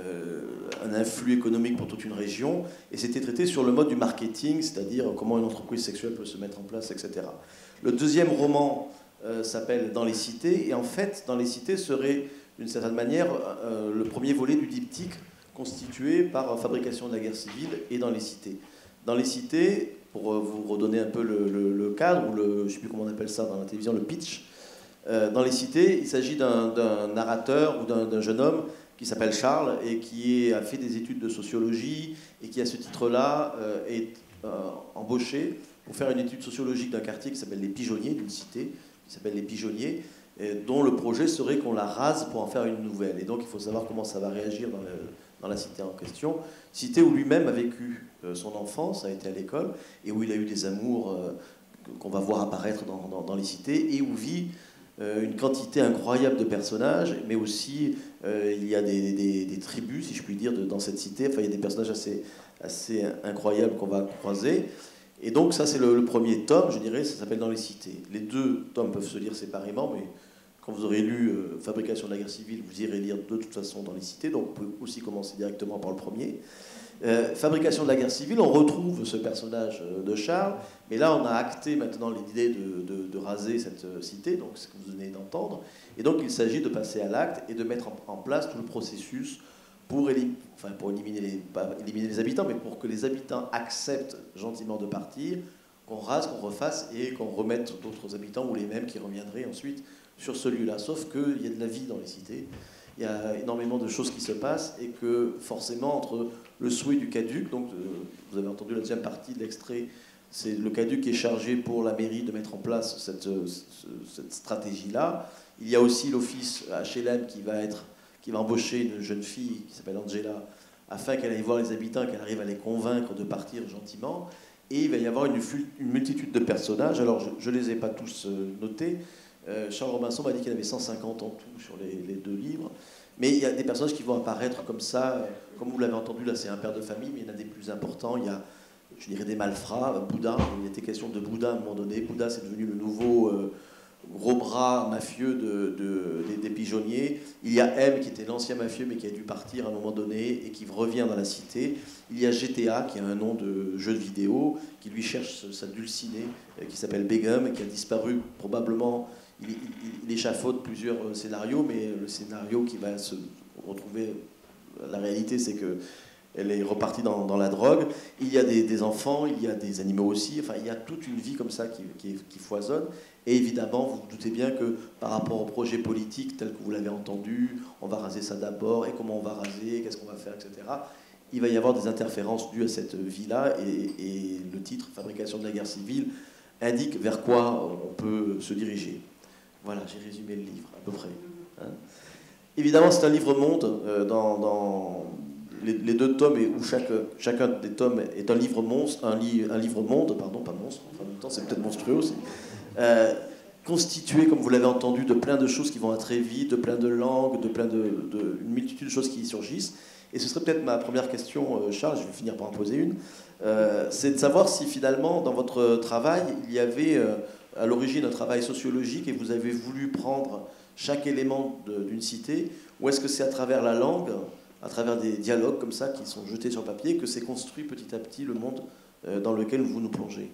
un influx économique pour toute une région. Et c'était traité sur le mode du marketing, c'est-à-dire comment une entreprise sexuelle peut se mettre en place, et cetera. Le deuxième roman euh, s'appelle Dans les cités, et en fait, Dans les cités serait, d'une certaine manière, euh, le premier volet du diptyque constitué par Fabrication de la guerre civile et Dans les cités. Dans les cités, pour vous redonner un peu le, le, le cadre, ou le, je ne sais plus comment on appelle ça dans la télévision, le pitch, euh, dans les cités, il s'agit d'un narrateur ou d'un jeune homme qui s'appelle Charles et qui est, a fait des études de sociologie et qui, à ce titre-là, euh, est euh, embauché pour faire une étude sociologique d'un quartier qui s'appelle les Pigeonniers, d'une cité qui s'appelle les Pigeonniers, et dont le projet serait qu'on la rase pour en faire une nouvelle. Et donc il faut savoir comment ça va réagir dans, le, dans la cité en question. Cité où lui-même a vécu euh, son enfance, a été à l'école, et où il a eu des amours euh, qu'on va voir apparaître dans, dans, dans les cités, et où vit euh, une quantité incroyable de personnages, mais aussi euh, il y a des, des, des tribus, si je puis dire, de, dans cette cité. Enfin, il y a des personnages assez, assez incroyables qu'on va croiser. Et donc ça, c'est le, le premier tome, je dirais, ça s'appelle Dans les cités. Les deux tomes peuvent se lire séparément, mais quand vous aurez lu euh, Fabrication de la guerre civile, vous irez lire de toute façon Dans les cités, donc vous pouvez aussi commencer directement par le premier. Euh, Fabrication de la guerre civile, on retrouve ce personnage euh, de Charles, mais là on a acté maintenant l'idée de, de, de raser cette euh, cité, donc ce que vous venez d'entendre, et donc il s'agit de passer à l'acte et de mettre en, en place tout le processus pour, élim enfin, pour éliminer, les, pas éliminer les habitants, mais pour que les habitants acceptent gentiment de partir, qu'on rase, qu'on refasse et qu'on remette d'autres habitants ou les mêmes qui reviendraient ensuite sur ce lieu-là. Sauf qu'il y a de la vie dans les cités, il y a énormément de choses qui se passent et que forcément entre le souhait du caduc, donc euh, vous avez entendu la deuxième partie de l'extrait, c'est le caduc qui est chargé pour la mairie de mettre en place cette, cette stratégie-là. Il y a aussi l'office H L M qui va être qui va embaucher une jeune fille qui s'appelle Angela, afin qu'elle aille voir les habitants, qu'elle arrive à les convaincre de partir gentiment. Et il va y avoir une, une multitude de personnages. Alors, je ne les ai pas tous euh, notés. Euh, Charles Robinson m'a dit qu'il y en avait cent cinquante en tout sur les, les deux livres. Mais il y a des personnages qui vont apparaître comme ça. Euh, comme vous l'avez entendu, là, c'est un père de famille, mais il y en a des plus importants. Il y a, je dirais, des malfrats. Bouddha, il était question de Bouddha à un moment donné. Bouddha, c'est devenu le nouveau... Euh, gros bras mafieux de, de, des, des pigeonniers. Il y a M qui était l'ancien mafieux mais qui a dû partir à un moment donné et qui revient dans la cité. Il y a G T A qui a un nom de jeu de vidéo qui lui cherche sa dulcinée qui s'appelle Begum et qui a disparu probablement. Il, il, il échafaude plusieurs scénarios, mais le scénario qui va se retrouver, la réalité c'est que elle est repartie dans, dans la drogue. Il y a des, des enfants, il y a des animaux aussi. Enfin, il y a toute une vie comme ça qui, qui, qui foisonne. Et évidemment, vous vous doutez bien que par rapport au projet politique tel que vous l'avez entendu, on va raser ça d'abord, et comment on va raser, qu'est-ce qu'on va faire, et cetera. Il va y avoir des interférences dues à cette vie-là, et, et le titre, Fabrication de la guerre civile, indique vers quoi on peut se diriger. Voilà, j'ai résumé le livre, à peu près. Hein. Évidemment, c'est un livre-monde euh, dans... dans Les, les deux tomes, et où chaque, chacun des tomes est un livre monstre, un, li, un livre monde, pardon, pas monstre, en même temps c'est peut-être monstrueux aussi, euh, constitué, comme vous l'avez entendu, de plein de choses qui vont très vite, de plein de langues, de plein de, de une multitude de choses qui y surgissent. Et ce serait peut-être ma première question, Charles, je vais finir par en poser une, euh, c'est de savoir si finalement, dans votre travail, il y avait euh, à l'origine un travail sociologique et vous avez voulu prendre chaque élément d'une cité, ou est-ce que c'est à travers la langue, à travers des dialogues comme ça qui sont jetés sur papier, que s'est construit petit à petit le monde dans lequel vous nous plongez?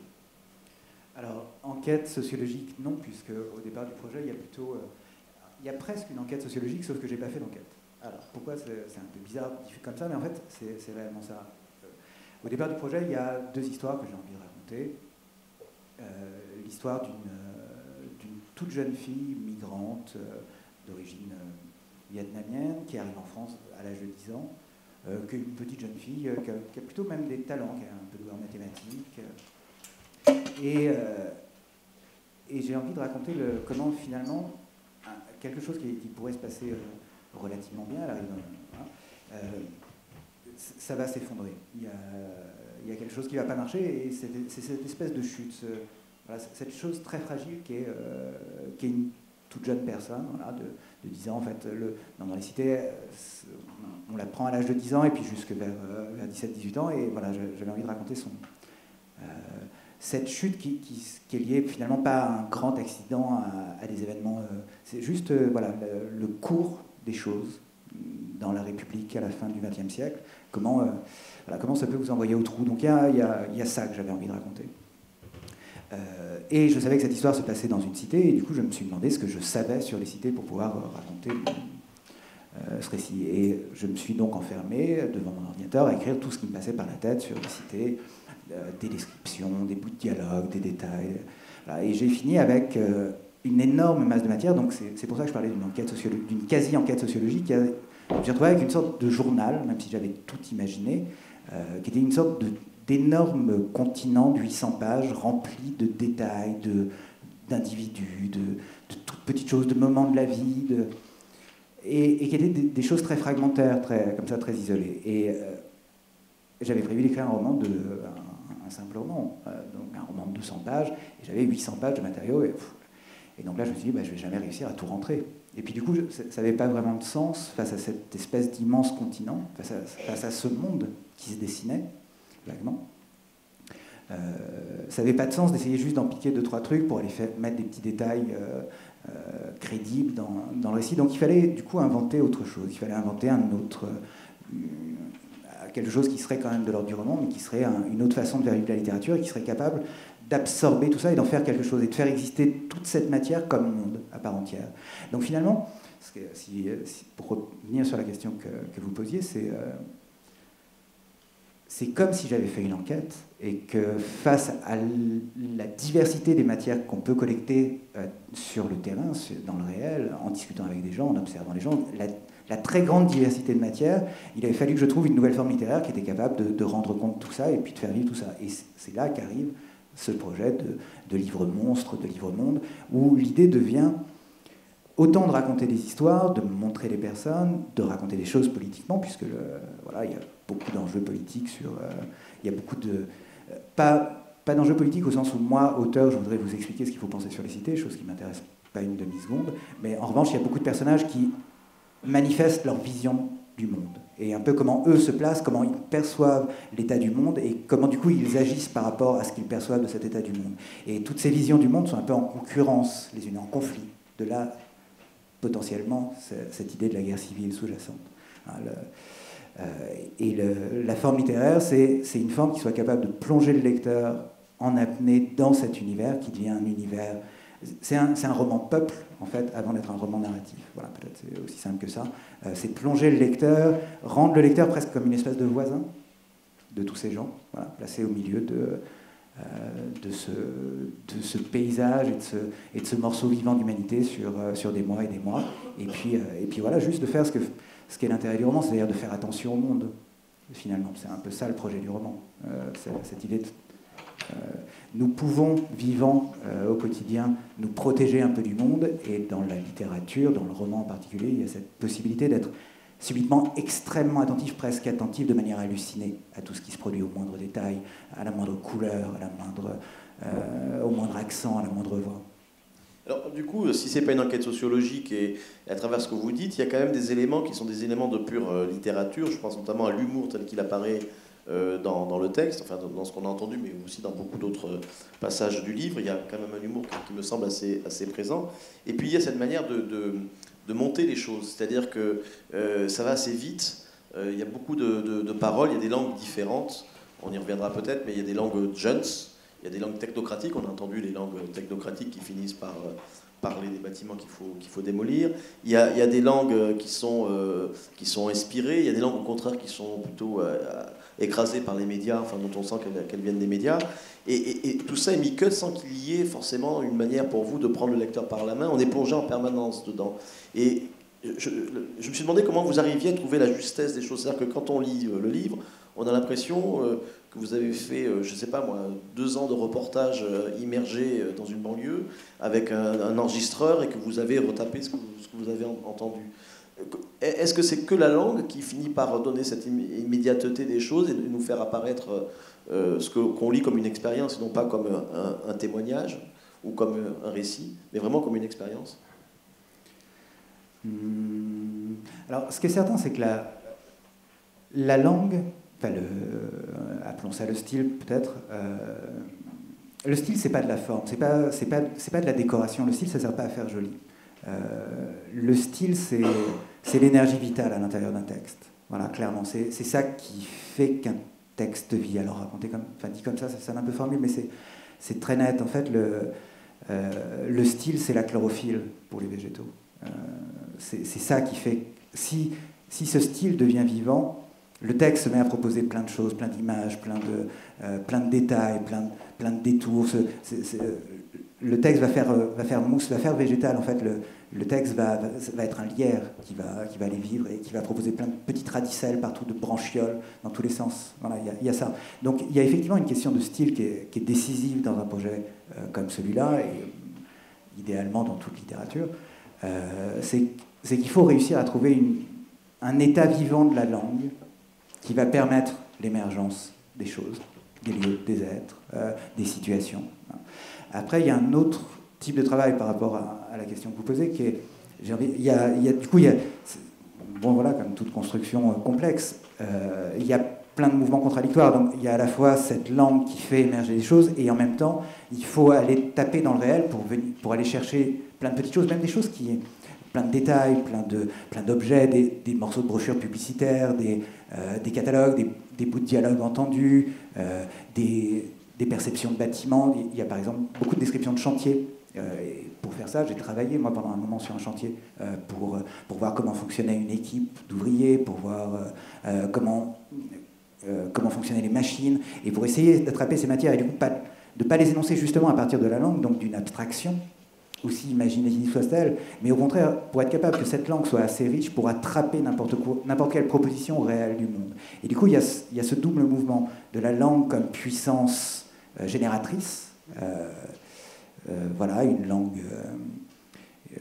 Alors, enquête sociologique, non, puisque au départ du projet, il y a plutôt... Euh, il y a presque une enquête sociologique, sauf que je n'ai pas fait d'enquête. Alors, pourquoi c'est un peu bizarre dit comme ça, mais en fait, c'est réellement ça. Euh, au départ du projet, il y a deux histoires que j'ai envie de raconter. Euh, L'histoire d'une euh, toute jeune fille migrante euh, d'origine... Euh, vietnamienne, qui arrive en France à l'âge de dix ans, euh, qu'une petite jeune fille euh, qui, a, qui a plutôt même des talents, qui a un peu douée en mathématiques. Euh, et euh, et j'ai envie de raconter le, comment finalement un, quelque chose qui, qui pourrait se passer euh, relativement bien, elle arrive dans, hein, euh, ça va s'effondrer. Il y a, il y a quelque chose qui ne va pas marcher, et c'est cette espèce de chute, ce, voilà, cette chose très fragile qui est, euh, qui est une toute jeune personne, voilà, de, de dix ans en fait. Le, dans les cités, on, on la prend à l'âge de dix ans et puis jusque vers, vers dix-sept dix-huit ans, et voilà, j'avais envie de raconter son, euh, cette chute qui, qui, qui est liée finalement pas à un grand accident, à, à des événements, euh, c'est juste euh, voilà, le, le cours des choses dans la République à la fin du vingtième siècle. Comment, euh, voilà, comment ça peut vous envoyer au trou. Donc il y a, y a, y a ça que j'avais envie de raconter. Euh, et je savais que cette histoire se passait dans une cité, et du coup je me suis demandé ce que je savais sur les cités pour pouvoir euh, raconter euh, ce récit. Et je me suis donc enfermé devant mon ordinateur à écrire tout ce qui me passait par la tête sur les cités, euh, des descriptions, des bouts de dialogue, des détails. Voilà. Et j'ai fini avec euh, une énorme masse de matière, donc c'est pour ça que je parlais d'une enquête sociologique, d'une quasi-enquête sociologique. J'ai retrouvé avec une sorte de journal, même si j'avais tout imaginé, euh, qui était une sorte de d'énormes continents de huit cents pages remplis de détails, d'individus, de, de, de toutes petites choses, de moments de la vie, de, et, et qui étaient des, des choses très fragmentaires, très, comme ça, très isolées. Et euh, j'avais prévu d'écrire un roman, de, un, un simple roman, euh, donc un roman de deux cents pages, et j'avais huit cents pages de matériaux, et, et donc là je me suis dit, bah, je ne vais jamais réussir à tout rentrer. Et puis du coup, ça n'avait pas vraiment de sens face à cette espèce d'immense continent, face à, face à ce monde qui se dessinait, vaguement. Euh, ça n'avait pas de sens d'essayer juste d'en piquer deux, trois trucs pour aller faire, mettre des petits détails euh, euh, crédibles dans, dans le récit. Donc il fallait du coup inventer autre chose. Il fallait inventer un autre, euh, quelque chose qui serait quand même de l'ordre du roman, mais qui serait un, une autre façon de faire vivre la littérature et qui serait capable d'absorber tout ça et d'en faire quelque chose et de faire exister toute cette matière comme monde à part entière. Donc finalement, si, si, pour revenir sur la question que, que vous posiez, c'est... Euh, c'est comme si j'avais fait une enquête et que face à la diversité des matières qu'on peut collecter euh, sur le terrain, dans le réel, en discutant avec des gens, en observant les gens, la, la très grande diversité de matières, il avait fallu que je trouve une nouvelle forme littéraire qui était capable de, de rendre compte de tout ça et puis de faire vivre tout ça. Et c'est là qu'arrive ce projet de, de livre monstre, de livre monde, où l'idée devient autant de raconter des histoires, de montrer les personnes, de raconter des choses politiquement, puisque le, voilà, il y a beaucoup d'enjeux politiques sur... Euh, il y a beaucoup de... Euh, pas pas d'enjeux politiques au sens où moi, auteur, je voudrais vous expliquer ce qu'il faut penser sur les cités, chose qui ne m'intéresse pas une demi-seconde, mais en revanche, il y a beaucoup de personnages qui manifestent leur vision du monde, et un peu comment eux se placent, comment ils perçoivent l'état du monde, et comment du coup ils agissent par rapport à ce qu'ils perçoivent de cet état du monde. Et toutes ces visions du monde sont un peu en concurrence, les unes en conflit. De là, potentiellement, cette idée de la guerre civile sous-jacente. Le, euh, et le, la forme littéraire, c'est une forme qui soit capable de plonger le lecteur en apnée dans cet univers qui devient un univers... C'est un, un roman peuple, en fait, avant d'être un roman narratif. Voilà, peut-être c'est aussi simple que ça. Euh, c'est plonger le lecteur, rendre le lecteur presque comme une espèce de voisin de tous ces gens, voilà, placé au milieu de... Euh, de, ce, de ce paysage et de ce, et de ce morceau vivant d'humanité sur, euh, sur des mois et des mois. Et puis, euh, et puis voilà, juste de faire ce qu'est ce qu'est l'intérêt du roman, c'est-à-dire de faire attention au monde, finalement. C'est un peu ça le projet du roman. Euh, cette idée de... Euh, nous pouvons, vivant euh, au quotidien, nous protéger un peu du monde, et dans la littérature, dans le roman en particulier, il y a cette possibilité d'être subitement extrêmement attentif, presque attentif de manière hallucinée à tout ce qui se produit au moindre détail, à la moindre couleur, à la moindre, euh, au moindre accent, à la moindre voix. Alors du coup, si c'est pas une enquête sociologique et à travers ce que vous dites, il y a quand même des éléments qui sont des éléments de pure euh, littérature. Je pense notamment à l'humour tel qu'il apparaît euh, dans, dans le texte, enfin dans, dans ce qu'on a entendu, mais aussi dans beaucoup d'autres passages du livre. Il y a quand même un humour qui, qui me semble assez, assez présent. Et puis il y a cette manière de... de de monter les choses, c'est-à-dire que euh, ça va assez vite, euh, il y a beaucoup de, de, de paroles, il y a des langues différentes, on y reviendra peut-être, mais il y a des langues jeunes, il y a des langues technocratiques, on a entendu les langues technocratiques qui finissent par euh, parler des bâtiments qu'il faut, qu'il faut démolir, il y, a, il y a des langues qui sont, euh, qui sont inspirées, il y a des langues au contraire qui sont plutôt euh, écrasées par les médias, enfin dont on sent qu'elles qu'elles viennent des médias, et, et, et tout ça est mis que sans qu'il y ait forcément une manière pour vous de prendre le lecteur par la main, on est plongé en permanence dedans. Et je, je me suis demandé comment vous arriviez à trouver la justesse des choses. C'est-à-dire que quand on lit le livre, on a l'impression que vous avez fait, je ne sais pas moi, deux ans de reportage immergé dans une banlieue avec un, un enregistreur et que vous avez retapé ce que vous, ce que vous avez entendu. Est-ce que c'est que la langue qui finit par donner cette immédiateté des choses et nous faire apparaître euh, ce qu'on lit comme une expérience et non pas comme un, un témoignage ou comme un récit, mais vraiment comme une expérience? Alors, ce qui est certain, c'est que la, la langue, enfin, le, appelons ça le style peut-être, euh, le style, c'est pas de la forme, c'est pas, c'est pas, c'est pas de la décoration. Le style, ça sert pas à faire joli. Euh, le style, c'est c'est l'énergie vitale à l'intérieur d'un texte. Voilà, clairement, c'est ça qui fait qu'un texte vit. Alors raconté comme, enfin dit comme ça, ça sonne un peu formule, mais c'est très net. En fait, le, euh, le style, c'est la chlorophylle pour les végétaux. Euh, c'est ça qui fait... Si, si ce style devient vivant, le texte se met à proposer plein de choses, plein d'images, plein de, euh, plein de détails, plein de, plein de détours. C'est, c'est, le texte va faire, va faire mousse, va faire végétal. En fait, le, le texte va, va, va être un lierre qui va, qui va aller vivre et qui va proposer plein de petites radicelles partout, de branchioles dans tous les sens. Voilà, il y a, il y a ça. Donc, il y a effectivement une question de style qui est, qui est décisive dans un projet euh, comme celui-là, et euh, idéalement dans toute littérature. Euh, c'est qu'il faut réussir à trouver une, un état vivant de la langue qui va permettre l'émergence des choses, des lieux, des êtres, euh, des situations. Après, il y a un autre type de travail par rapport à, à la question que vous posez, qui est, envie, il y a, il y a, du coup, il y a, bon voilà, comme toute construction euh, complexe, euh, il y a plein de mouvements contradictoires. Donc, il y a à la fois cette langue qui fait émerger des choses, et en même temps, il faut aller taper dans le réel pour, venir, pour aller chercher plein de petites choses, même des choses qui... plein de détails, plein de plein d'objets, des, des morceaux de brochures publicitaires, des, euh, des catalogues, des, des bouts de dialogue entendus, euh, des, des perceptions de bâtiments. Il y a par exemple beaucoup de descriptions de chantiers. Euh, et pour faire ça, j'ai travaillé moi pendant un moment sur un chantier euh, pour, pour voir comment fonctionnait une équipe d'ouvriers, pour voir euh, comment, euh, comment fonctionnaient les machines, et pour essayer d'attraper ces matières et du coup pas, de ne pas les énoncer justement à partir de la langue, donc d'une abstraction, aussi imaginative soit-elle, mais au contraire, pour être capable que cette langue soit assez riche pour attraper n'importe quelle proposition réelle du monde. Et du coup, il y a, il y a ce double mouvement de la langue comme puissance euh, génératrice, euh, euh, voilà, une langue... Euh, euh,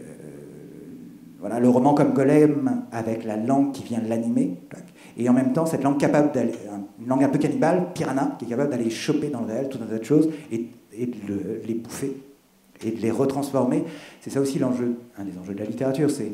voilà, le roman comme Golem, avec la langue qui vient l'animer, et en même temps, cette langue capable d'aller... Une langue un peu cannibale, piranha, qui est capable d'aller choper dans le réel tout un tas de choses et, et de le, les bouffer et de les retransformer. C'est ça aussi l'enjeu, un des enjeux de la littérature, c'est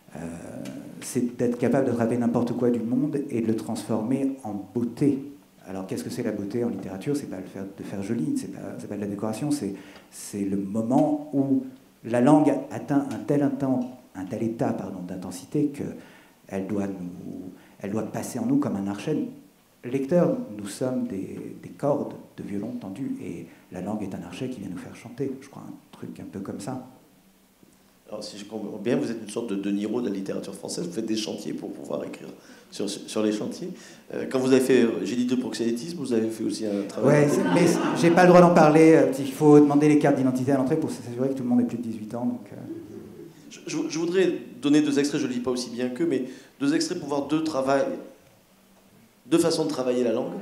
euh, d'être capable d'attraper n'importe quoi du monde et de le transformer en beauté. Alors qu'est-ce que c'est la beauté en littérature? C'est pas le faire, de faire joli, c'est pas, c'est pas de la décoration, c'est le moment où la langue atteint un tel, intent, un tel état pardon, d'intensité qu'elle doit, nous, elle doit passer en nous comme un archet. Lecteurs, nous sommes des, des cordes de violon tendues, et la langue est un archet qui vient nous faire chanter, je crois, un truc un peu comme ça. Alors, si je comprends bien, vous êtes une sorte de De Niro de la littérature française, vous faites des chantiers pour pouvoir écrire sur, sur les chantiers. Euh, quand vous avez fait J'ai dit de proxénétisme, vous avez fait aussi un travail... Oui, mais j'ai pas le droit d'en parler, il faut demander les cartes d'identité à l'entrée pour s'assurer que tout le monde ait plus de dix-huit ans. Donc, euh... je, je, je voudrais donner deux extraits, je ne lis pas aussi bien qu'eux, mais deux extraits pour voir deux travails, deux façons de travailler la langue.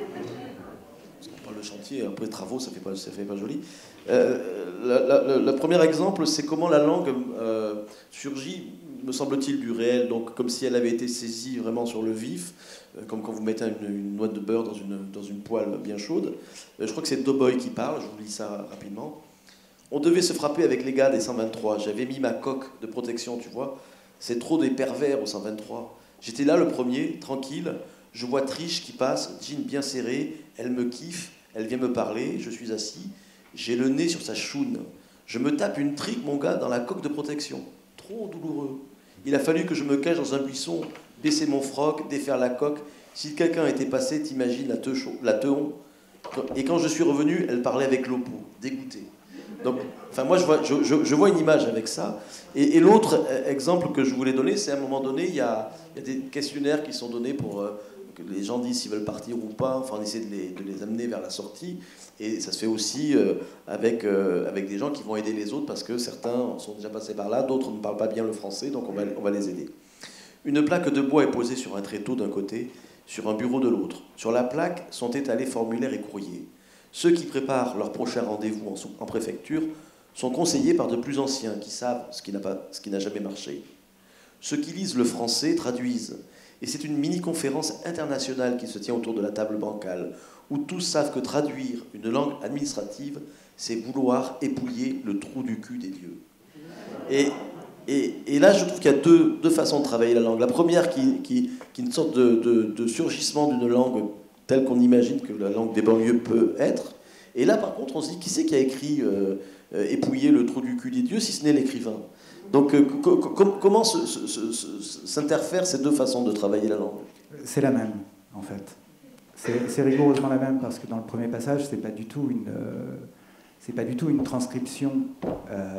Le chantier, après travaux, ça fait pas, ça fait pas joli. Euh, la, la, le premier exemple, c'est comment la langue euh, surgit, me semble-t-il, du réel, donc comme si elle avait été saisie vraiment sur le vif, euh, comme quand vous mettez une, une noix de beurre dans une, dans une poêle bien chaude. Euh, je crois que c'est Doughboy qui parle, je vous lis ça rapidement. On devait se frapper avec les gars des cent vingt-trois, j'avais mis ma coque de protection, tu vois. C'est trop des pervers au cent vingt-trois. J'étais là le premier, tranquille, je vois Triche qui passe, jean bien serré, elle me kiffe. Elle vient me parler, je suis assis, j'ai le nez sur sa choune. Je me tape une trique, mon gars, dans la coque de protection. Trop douloureux. Il a fallu que je me cache dans un buisson, baisser mon froc, défaire la coque. Si quelqu'un était passé, t'imagines la, te la teon. Et quand je suis revenu, elle parlait avec l'oppo, dégoûtée. Donc, enfin, moi, je vois, je, je, je vois une image avec ça. Et, et l'autre exemple que je voulais donner, c'est à un moment donné, il y a, il y a des questionnaires qui sont donnés pour... Euh, que les gens disent s'ils veulent partir ou pas, enfin on essaie de les, de les amener vers la sortie, et ça se fait aussi euh, avec, euh, avec des gens qui vont aider les autres, parce que certains sont déjà passés par là, d'autres ne parlent pas bien le français, donc on va, on va les aider. Une plaque de bois est posée sur un tréteau d'un côté, sur un bureau de l'autre. Sur la plaque sont étalés formulaires et courriers. Ceux qui préparent leur prochain rendez-vous en, en préfecture sont conseillés par de plus anciens qui savent ce qui n'a pas, ce qui n'a jamais marché. Ceux qui lisent le français traduisent. Et c'est une mini-conférence internationale qui se tient autour de la table bancale, où tous savent que traduire une langue administrative, c'est vouloir épouiller le trou du cul des dieux. Et, et, et là, je trouve qu'il y a deux, deux façons de travailler la langue. La première, qui, qui, qui est une sorte de, de, de surgissement d'une langue telle qu'on imagine que la langue des banlieues peut être. Et là, par contre, on se dit, qui c'est qui a écrit euh, euh, épouiller le trou du cul des dieux, si ce n'est l'écrivain? Donc euh, co co comment s'interfèrent ces deux façons de travailler la langue? C'est la même, en fait. C'est rigoureusement la même, parce que dans le premier passage, c'est pas du tout une, euh, c'est pas du tout une transcription euh,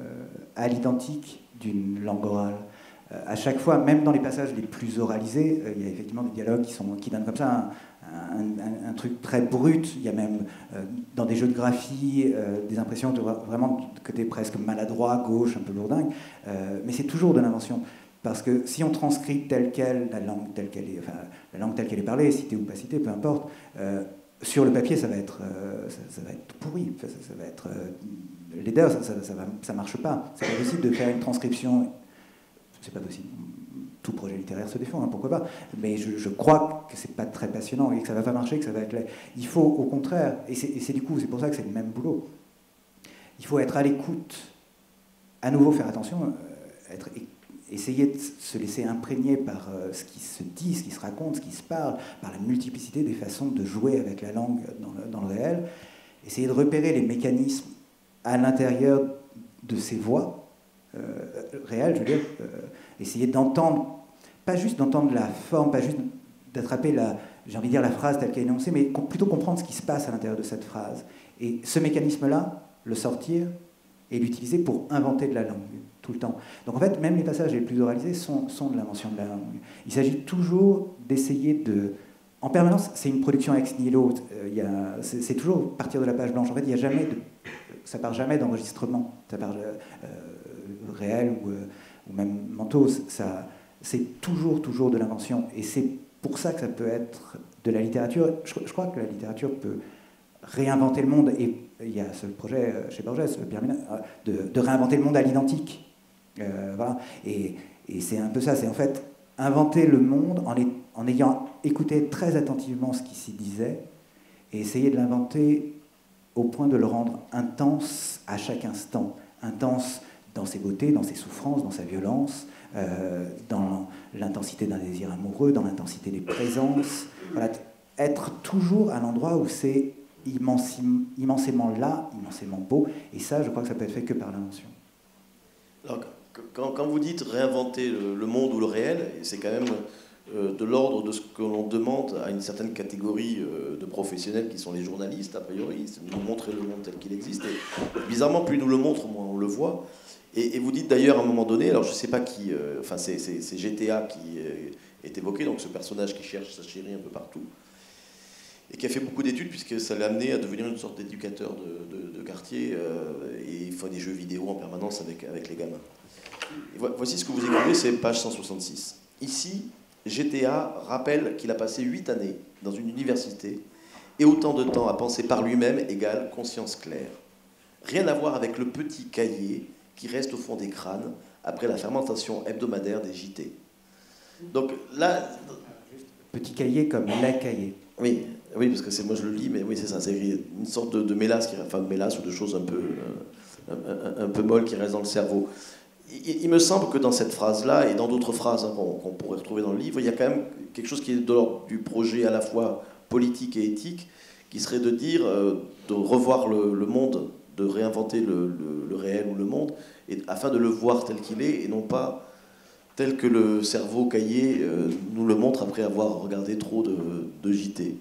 à l'identique d'une langue orale. Euh, à chaque fois, même dans les passages les plus oralisés, euh, il y a effectivement des dialogues qui, sont, qui donnent comme ça un, un, un truc très brut. Il y a même, euh, dans des jeux de graphie, euh, des impressions de vraiment de côté presque maladroit, gauche, un peu lourdingue. Euh, mais c'est toujours de l'invention. Parce que si on transcrit telle quelle la langue telle qu'elle est, enfin, la langue telle qu'elle est parlée, citée ou pas citée, peu importe, euh, sur le papier, ça va être, euh, ça, ça va être pourri. Ça, ça va être euh, leader, ça, ça, ça, va, ça marche pas. C'est pas possible de faire une transcription. C'est pas possible. Tout projet littéraire se défend, hein, pourquoi pas. Mais je, je crois que c'est pas très passionnant et que ça va pas marcher, que ça va être laid. Il faut, au contraire, et c'est du coup, c'est pour ça que c'est le même boulot. Il faut être à l'écoute, à nouveau faire attention, euh, être essayer de se laisser imprégner par euh, ce qui se dit, ce qui se raconte, ce qui se parle, par la multiplicité des façons de jouer avec la langue dans le, dans le réel, essayer de repérer les mécanismes à l'intérieur de ces voix euh, réelles, je veux dire, euh, essayer d'entendre, pas juste d'entendre la forme, pas juste d'attraper la, j'ai envie de dire la phrase telle qu'elle est énoncée, mais plutôt comprendre ce qui se passe à l'intérieur de cette phrase. Et ce mécanisme-là, le sortir et l'utiliser pour inventer de la langue. Tout le temps. Donc en fait, même les passages les plus oralisés sont, sont de l'invention de la langue. Il s'agit toujours d'essayer de... En permanence, c'est une production ex nihilo. Euh, c'est toujours partir de la page blanche. En fait, il n'y a jamais de... Ça part jamais d'enregistrement. Ça part euh, réel ou, euh, ou même mentaux. C'est toujours, toujours de l'invention. Et c'est pour ça que ça peut être de la littérature. Je, je crois que la littérature peut réinventer le monde. Et il y a ce projet chez Borges, Pierre Ménard, de, de réinventer le monde à l'identique. Euh, voilà. Et, et c'est un peu ça, c'est en fait inventer le monde en, est, en ayant écouté très attentivement ce qui s'y disait et essayer de l'inventer au point de le rendre intense à chaque instant, intense dans ses beautés, dans ses souffrances, dans sa violence, euh, dans l'intensité d'un désir amoureux, dans l'intensité des présences. Voilà. Être toujours à l'endroit où c'est immensément là, immensément beau, et ça, je crois que ça peut être fait que par l'invention. Alors, quand, quand vous dites réinventer le, le monde ou le réel, c'est quand même euh, de l'ordre de ce que l'on demande à une certaine catégorie euh, de professionnels qui sont les journalistes, a priori, c'est de nous montrer le monde tel qu'il existe. Et bizarrement, plus ils nous le montrent, moins on le voit. Et, et vous dites d'ailleurs à un moment donné, alors je ne sais pas qui, euh, enfin c'est G T A qui euh, est évoqué, donc ce personnage qui cherche sa chérie un peu partout, et qui a fait beaucoup d'études puisque ça l'a amené à devenir une sorte d'éducateur de, de, de quartier, euh, et il fait des jeux vidéo en permanence avec, avec les gamins. Et voici ce que vous écrivez, c'est page cent soixante-six. Ici, G T A rappelle qu'il a passé huit années dans une université et autant de temps à penser par lui-même égale conscience claire. Rien à voir avec le petit cahier qui reste au fond des crânes après la fermentation hebdomadaire des J T. Donc là... Petit cahier comme la cahier. Oui, oui, parce que c'est moi je le lis, mais oui c'est ça, c'est une sorte de, de mélasse, qui, enfin de mélasse ou de choses un peu, euh, un, un, un peu molles qui restent dans le cerveau. Il, il me semble que dans cette phrase-là, et dans d'autres phrases hein, qu'on qu'on pourrait retrouver dans le livre, il y a quand même quelque chose qui est de l'ordre du projet à la fois politique et éthique, qui serait de dire, euh, de revoir le, le monde, de réinventer le, le, le réel ou le monde, et, afin de le voir tel qu'il est, et non pas tel que le cerveau cahier euh, nous le montre après avoir regardé trop de, de J T.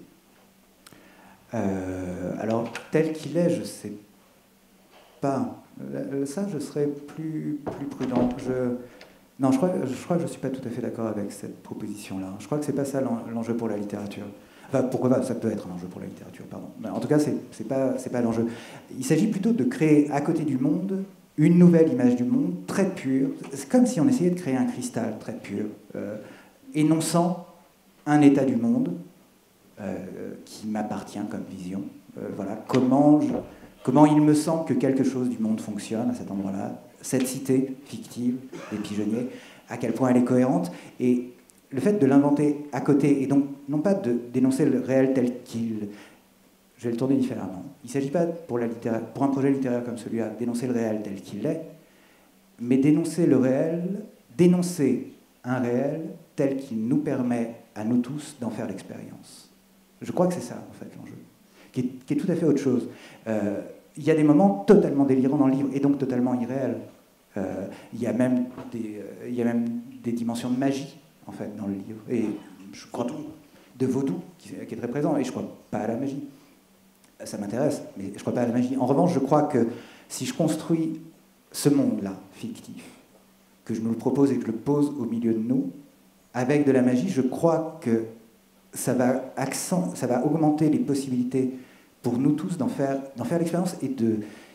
Euh, alors, tel qu'il est, je ne sais pas. Ça, je serais plus, plus prudent. Je, non, je crois, je crois que je ne suis pas tout à fait d'accord avec cette proposition-là. Je crois que ce n'est pas ça l'enjeu pour la littérature. Enfin, pourquoi pas, ça peut être un enjeu pour la littérature, pardon. Mais en tout cas, ce n'est pas, c'est pas l'enjeu. Il s'agit plutôt de créer à côté du monde une nouvelle image du monde, très pure. C'est comme si on essayait de créer un cristal très pur, euh, énonçant un état du monde euh, qui m'appartient comme vision. Euh, voilà, comment, je, comment il me semble que quelque chose du monde fonctionne à cet endroit-là, cette cité fictive des pigeonniers, à quel point elle est cohérente. Et le fait de l'inventer à côté, et donc non pas de dénoncer le réel tel qu'il... Je vais le tourner différemment. Il ne s'agit pas, pour, la pour un projet littéraire comme celui-là, dénoncer le réel tel qu'il est, mais dénoncer le réel, dénoncer un réel tel qu'il nous permet à nous tous d'en faire l'expérience. Je crois que c'est ça, en fait, l'enjeu, qui, qui, qui est tout à fait autre chose. Euh, il y a des moments totalement délirants dans le livre, et donc totalement irréels. Euh, il y a même des, euh, il y a même des dimensions de magie, en fait, dans le livre. Et je crois de vaudou, qui, qui est très présent. Et je ne crois pas à la magie. Ça m'intéresse, mais je ne crois pas à la magie. En revanche, je crois que si je construis ce monde-là, fictif, que je nous le propose et que je le pose au milieu de nous, avec de la magie, je crois que ça va, accent, ça va augmenter les possibilités pour nous tous d'en faire, d'en faire l'expérience et de,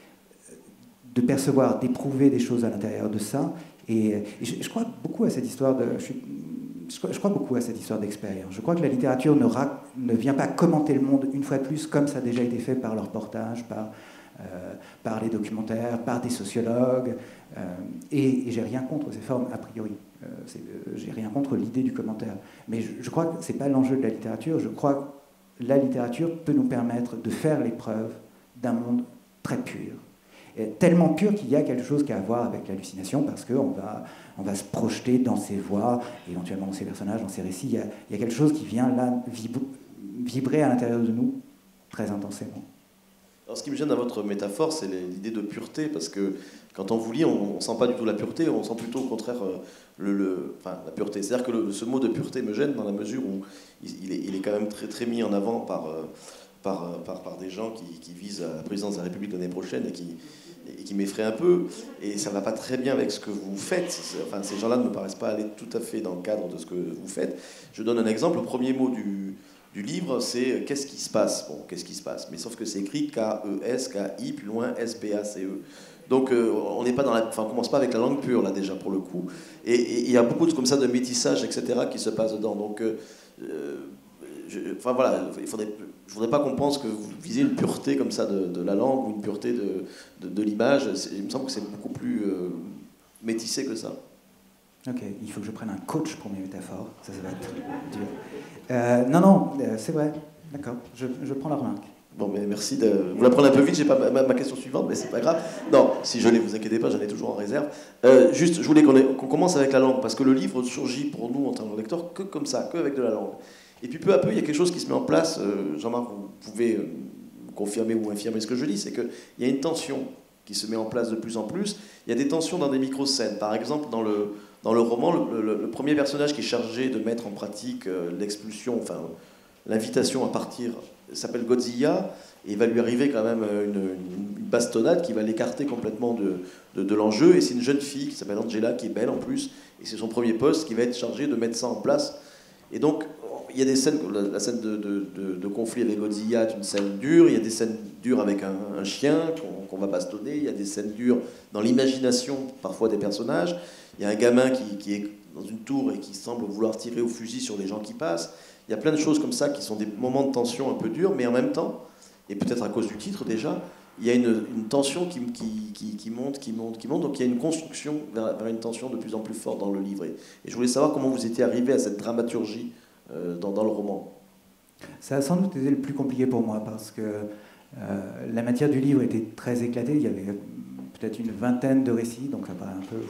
de percevoir, d'éprouver des choses à l'intérieur de ça. Et, et je, je crois beaucoup à cette histoire de... Je, suis, je, crois, je crois beaucoup à cette histoire d'expérience. Je crois que la littérature ne, ra, ne vient pas commenter le monde une fois de plus, comme ça a déjà été fait par le reportage, par, euh, par les documentaires, par des sociologues. Euh, et et j'ai rien contre ces formes, a priori. Euh, euh, j'ai rien contre l'idée du commentaire. Mais je, je crois que ce n'est pas l'enjeu de la littérature. Je crois que la littérature peut nous permettre de faire l'épreuve d'un monde très pur. Et tellement pur qu'il y a quelque chose qui a à voir avec l'hallucination, parce qu'on va, on va se projeter dans ces voix, éventuellement dans ces personnages, dans ces récits. Il y a, il y a quelque chose qui vient là vib vibrer à l'intérieur de nous très intensément. Alors, ce qui me gêne dans votre métaphore, c'est l'idée de pureté, parce que quand on vous lit, on ne sent pas du tout la pureté, on sent plutôt au contraire euh, le, le, enfin, la pureté. C'est-à-dire que le, ce mot de pureté me gêne dans la mesure où il, il, est, il est quand même très, très mis en avant par, euh, par, par, par des gens qui, qui visent à la présidence de la République l'année prochaine et qui, et qui m'effraient un peu. Et ça ne va pas très bien avec ce que vous faites. Enfin, ces gens-là ne me paraissent pas aller tout à fait dans le cadre de ce que vous faites. Je donne un exemple. Le premier mot du... du livre, c'est « Qu'est-ce qui se passe ?» Bon, qu'est-ce qui se passe? Mais sauf que c'est écrit K E S K I, plus loin S P A C E. Donc, euh, on n'est pas dans la... Enfin, on commence pas avec la langue pure, là, déjà, pour le coup. Et il y a beaucoup de, comme ça, de métissage, et cetera, qui se passe dedans. Donc, euh, je, enfin, voilà, il faudrait... Je voudrais pas qu'on pense que vous visez une pureté, comme ça, de, de la langue, ou une pureté de, de, de l'image. Il me semble que c'est beaucoup plus euh, métissé que ça. Ok, il faut que je prenne un coach pour mes métaphores. Ça, ça va être dur. Euh, non, non, euh, c'est vrai. D'accord, je, je prends la remarque. Bon, mais merci de... Vous la prenez un peu vite, j'ai pas ma, ma question suivante, mais c'est pas grave. Non, si je l'ai, vous inquiétez pas, j'en ai toujours en réserve. Euh, juste, je voulais qu'on qu'on commence avec la langue, parce que le livre surgit pour nous, en tant que lecteurs, que comme ça, que avec de la langue. Et puis peu à peu, il y a quelque chose qui se met en place. Euh, Jean-Marc, vous pouvez euh, confirmer ou infirmer ce que je dis, c'est qu'il y a une tension qui se met en place de plus en plus. Il y a des tensions dans des micro-scènes. Par exemple, dans le... Dans le roman, le, le, le premier personnage qui est chargé de mettre en pratique euh, l'expulsion, enfin l'invitation à partir, s'appelle Godzilla, et il va lui arriver quand même une, une, une bastonnade qui va l'écarter complètement de, de, de l'enjeu. Et c'est une jeune fille qui s'appelle Angela, qui est belle en plus, et c'est son premier poste qui va être chargé de mettre ça en place. Et donc, il y a des scènes, la, la scène de, de, de, de conflit avec Godzilla est une scène dure, il y a des scènes dures avec un, un chien qu'on qu'on va bastonner, il y a des scènes dures dans l'imagination parfois des personnages. Il y a un gamin qui, qui est dans une tour et qui semble vouloir tirer au fusil sur les gens qui passent. Il y a plein de choses comme ça qui sont des moments de tension un peu durs, mais en même temps, et peut-être à cause du titre déjà, il y a une, une tension qui, qui, qui, qui monte, qui monte, qui monte. Donc il y a une construction vers, vers une tension de plus en plus forte dans le livre. Et, et je voulais savoir comment vous étiez arrivé à cette dramaturgie euh, dans, dans le roman. Ça a sans doute été le plus compliqué pour moi, parce que euh, la matière du livre était très éclatée. Il y avait peut-être une vingtaine de récits, donc ça paraît un peu...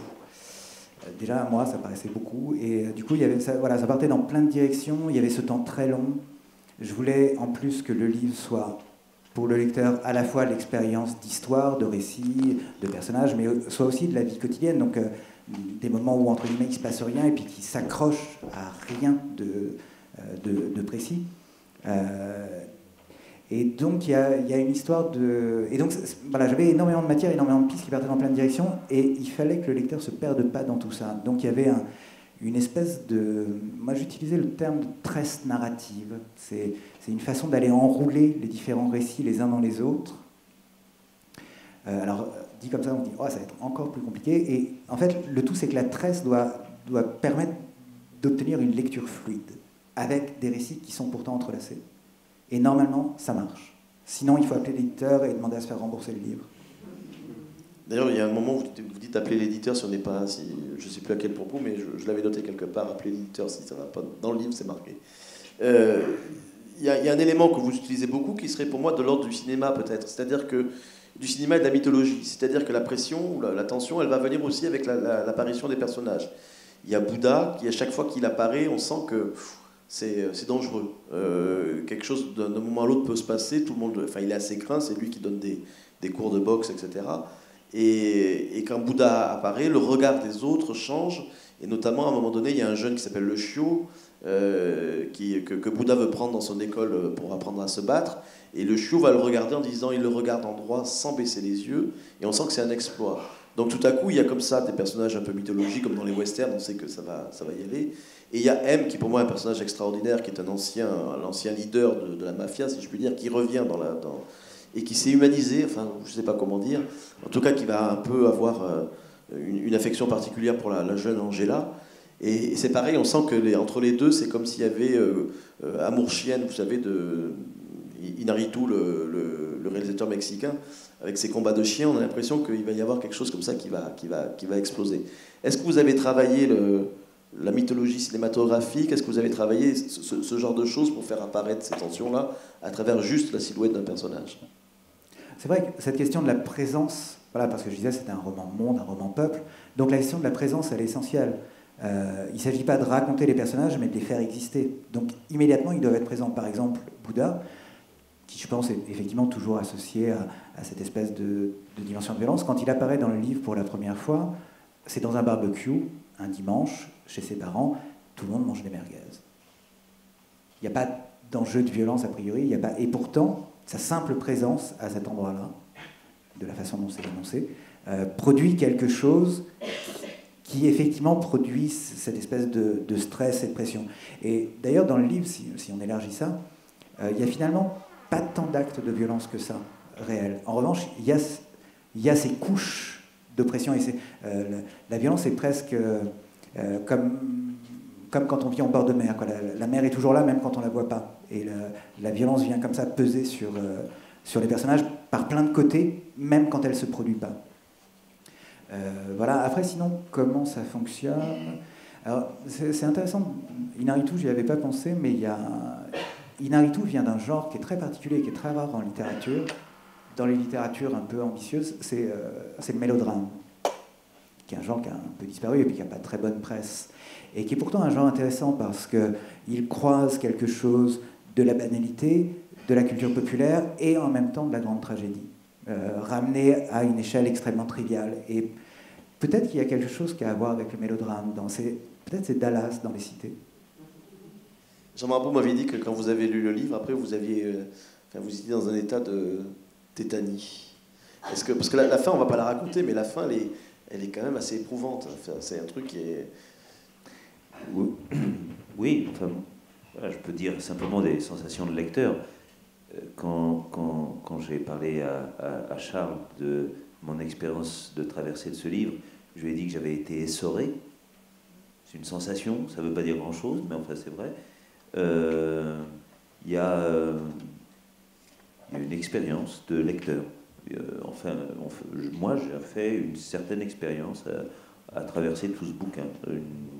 Déjà, à moi, ça paraissait beaucoup. Et du coup, il y avait, ça, voilà, ça partait dans plein de directions. Il y avait ce temps très long. Je voulais, en plus, que le livre soit, pour le lecteur, à la fois l'expérience d'histoire, de récits, de personnages, mais soit aussi de la vie quotidienne. Donc, euh, des moments où, entre guillemets, il ne se passe rien et puis qui s'accrochent à rien de, euh, de, de précis. Euh, Et donc, il y a, il y a une histoire de... Et donc, voilà, j'avais énormément de matière, énormément de pistes qui partaient dans plein de directions, et il fallait que le lecteur ne se perde pas dans tout ça. Donc, il y avait un, une espèce de... Moi, j'utilisais le terme de tresse narrative. C'est une façon d'aller enrouler les différents récits les uns dans les autres. Euh, alors, dit comme ça, on dit, oh, ça va être encore plus compliqué. Et en fait, le tout, c'est que la tresse doit, doit permettre d'obtenir une lecture fluide, avec des récits qui sont pourtant entrelacés. Et normalement, ça marche. Sinon, il faut appeler l'éditeur et demander à se faire rembourser le livre. D'ailleurs, il y a un moment où vous dites appeler l'éditeur si on n'est pas... Si, je ne sais plus à quel propos, mais je, je l'avais noté quelque part, appeler l'éditeur si ça ne va pas. Dans le livre, c'est marqué. Euh, il, y a, il y a un élément que vous utilisez beaucoup qui serait pour moi de l'ordre du cinéma, peut-être. C'est-à-dire que du cinéma et de la mythologie. C'est-à-dire que la pression, la, la tension, elle va venir aussi avec l'apparition la, la, des personnages. Il y a Bouddha, qui à chaque fois qu'il apparaît, on sent que... c'est dangereux. Euh, quelque chose d'un moment à l'autre peut se passer, tout le monde, enfin il est assez craint, c'est lui qui donne des, des cours de boxe, et cetera. Et, et quand Bouddha apparaît, le regard des autres change. Et notamment, à un moment donné, il y a un jeune qui s'appelle le Shio, euh, qui, que, que Bouddha veut prendre dans son école pour apprendre à se battre. Et le Shio va le regarder en disant, il le regarde en droit sans baisser les yeux. Et on sent que c'est un exploit. Donc tout à coup, il y a comme ça des personnages un peu mythologiques, comme dans les westerns, on sait que ça va, ça va y aller. Et il y a M, qui pour moi est un personnage extraordinaire, qui est un ancien, un ancien leader de, de la mafia, si je puis dire, qui revient dans la... Dans, et qui s'est humanisé, enfin, je ne sais pas comment dire, en tout cas qui va un peu avoir euh, une, une affection particulière pour la, la jeune Angela. Et, et c'est pareil, on sent que les, entre les deux, c'est comme s'il y avait euh, euh, Amour chienne, vous savez, de Inarritu, le, le, le réalisateur mexicain, avec ses combats de chiens, on a l'impression qu'il va y avoir quelque chose comme ça qui va, qui va, qui va exploser. Est-ce que vous avez travaillé le, la mythologie cinématographique? Est-ce que vous avez travaillé ce, ce, ce genre de choses pour faire apparaître ces tensions-là à travers juste la silhouette d'un personnage? C'est vrai que cette question de la présence, voilà, parce que je disais c'était un roman monde, un roman peuple, donc la question de la présence, elle est essentielle. Euh, il ne s'agit pas de raconter les personnages, mais de les faire exister. Donc immédiatement, ils doivent être présents. Par exemple, Bouddha, qui je pense est effectivement toujours associé à, à cette espèce de, de dimension de violence. Quand il apparaît dans le livre pour la première fois, c'est dans un barbecue, un dimanche, chez ses parents, tout le monde mange des merguez. Il n'y a pas d'enjeu de violence a priori, il n'y a pas... et pourtant, sa simple présence à cet endroit-là, de la façon dont c'est énoncé, euh, produit quelque chose qui effectivement produit cette espèce de, de stress et de pression. Et d'ailleurs, dans le livre, si, si on élargit ça, euh, il n'y a finalement pas tant d'actes de violence que ça, réels. En revanche, il y a, il y a ces couches d'oppression. Et c'est, euh, la, la violence est presque euh, comme, comme quand on vit en bord de mer, quoi. La, la mer est toujours là, même quand on ne la voit pas. Et la, la violence vient comme ça peser sur, euh, sur les personnages par plein de côtés, même quand elle ne se produit pas. Euh, voilà. Après, sinon, comment ça fonctionne? Alors, c'est, c'est intéressant. Inarritu, j'y avais pas pensé, mais il y a... Inarritu vient d'un genre qui est très particulier, qui est très rare en littérature. Dans les littératures un peu ambitieuses, c'est, euh, c'est le mélodrame, qui est un genre qui a un peu disparu et puis qui n'a pas de très bonne presse. Et qui est pourtant un genre intéressant parce qu'il croise quelque chose de la banalité, de la culture populaire et en même temps de la grande tragédie, euh, ramené à une échelle extrêmement triviale. Et peut-être qu'il y a quelque chose qui a à voir avec le mélodrame. Dans ces, peut-être c'est Dallas dans Les Cités. Jean Marabout m'avait dit que quand vous avez lu le livre, après vous aviez, euh, enfin, vous étiez dans un état de tétanie. Est-ce que, parce que la, la fin, on ne va pas la raconter, mais la fin, elle est, elle est quand même assez éprouvante. Enfin, c'est un truc qui est... Oui, oui, enfin, voilà, je peux dire simplement des sensations de lecteur. Quand, quand, quand j'ai parlé à, à, à Charles de mon expérience de traversée de ce livre, je lui ai dit que j'avais été essoré. C'est une sensation, ça ne veut pas dire grand-chose, mais enfin c'est vrai. Il euh, y, euh, y a une expérience de lecteur. Euh, enfin, on, moi, j'ai fait une certaine expérience à, à traverser tout ce bouquin. Une,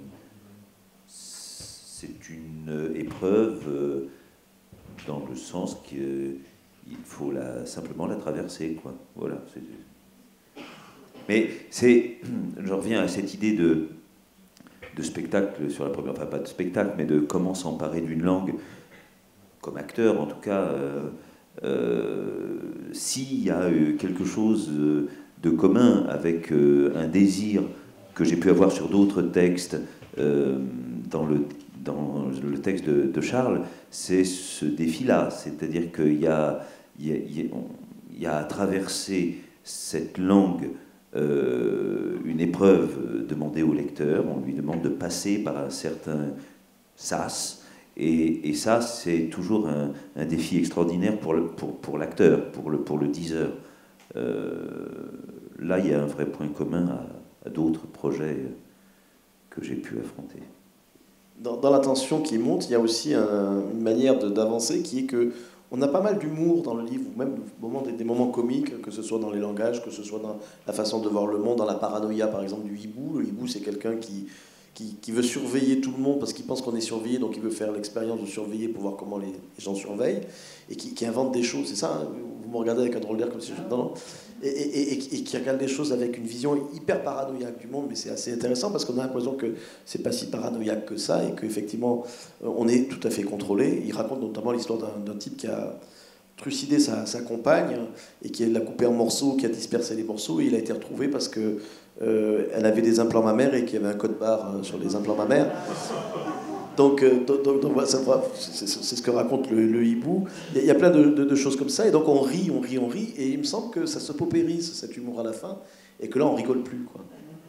c'est une épreuve euh, dans le sens qu'il faut la, simplement la traverser, quoi. Voilà. C'est... Mais c'est, je reviens à cette idée de de spectacle sur la première, enfin pas de spectacle, mais de comment s'emparer d'une langue, comme acteur en tout cas, euh, euh, s'il y a quelque chose de commun avec euh, un désir que j'ai pu avoir sur d'autres textes, euh, dans, le, dans le texte de, de Charles, c'est ce défi-là, c'est-à-dire qu'il y a, il y a, il y a à traverser cette langue Euh, une épreuve demandée au lecteur, on lui demande de passer par un certain sas, et, et ça c'est toujours un, un défi extraordinaire pour, le, pour, pour l'acteur, pour le, pour le diseur. Euh, là il y a un vrai point commun à, à d'autres projets que j'ai pu affronter. Dans, dans la tension qui monte, il y a aussi un, une manière de, d'avancer qui est que on a pas mal d'humour dans le livre, ou même des, des moments comiques, que ce soit dans les langages, que ce soit dans la façon de voir le monde, dans la paranoïa par exemple du hibou. Le hibou, c'est quelqu'un qui, qui, qui veut surveiller tout le monde parce qu'il pense qu'on est surveillé, donc il veut faire l'expérience de surveiller pour voir comment les, les gens surveillent, et qui, qui invente des choses, c'est ça, hein, vous me regardez avec un drôle d'air comme si je... Non, non. Et, et, et, et qui regarde les choses avec une vision hyper paranoïaque du monde, mais c'est assez intéressant parce qu'on a l'impression que c'est pas si paranoïaque que ça et qu'effectivement on est tout à fait contrôlé. Il raconte notamment l'histoire d'un, d'un type qui a, trucidé sa, sa compagne et qui l'a coupé en morceaux, qui a dispersé les morceaux, et il a été retrouvé parce que euh, elle avait des implants mammaires et qu'il y avait un code barre euh, sur les implants mammaires. Donc, euh, donc, donc, donc voilà, c'est ce que raconte le, le hibou. Il y, a, il y a plein de, de, de choses comme ça, et donc on rit, on rit, on rit, et il me semble que ça se paupérise, cet humour à la fin, et que là on rigole plus, quoi.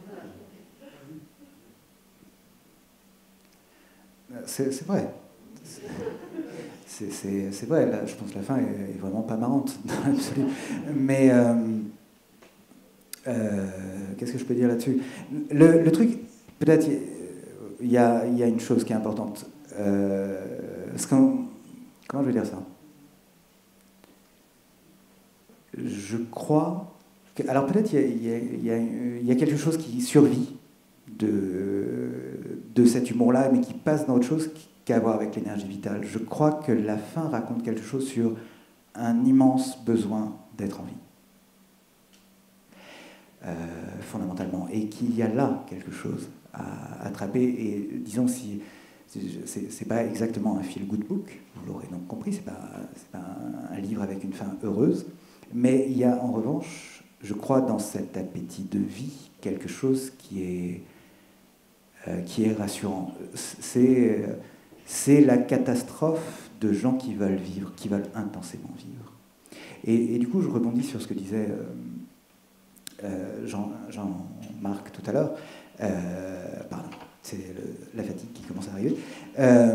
C'est vrai. C'est vrai, là, je pense que la fin est, est vraiment pas marrante, dans l'absolu. Mais euh, euh, qu'est-ce que je peux dire là-dessus? le, le truc, peut-être, il y, y a une chose qui est importante. Euh, comment je vais dire ça? Je crois que, alors peut-être il y, y, y, y a quelque chose qui survit de, de cet humour-là, mais qui passe dans autre chose qu'à voir avec l'énergie vitale. Je crois que la fin raconte quelque chose sur un immense besoin d'être en vie, euh, fondamentalement, et qu'il y a là quelque chose à attraper. Et disons, si c'est pas exactement un feel-good book, vous l'aurez donc compris, c'est pas, pas un, un livre avec une fin heureuse, mais il y a en revanche, je crois, dans cet appétit de vie, quelque chose qui est, euh, qui est rassurant. C'est c'est la catastrophe de gens qui veulent vivre, qui veulent intensément vivre. Et, et du coup, je rebondis sur ce que disait euh, euh, Jean, Jean-Marc tout à l'heure. Euh, pardon, c'est la fatigue qui commence à arriver. Euh,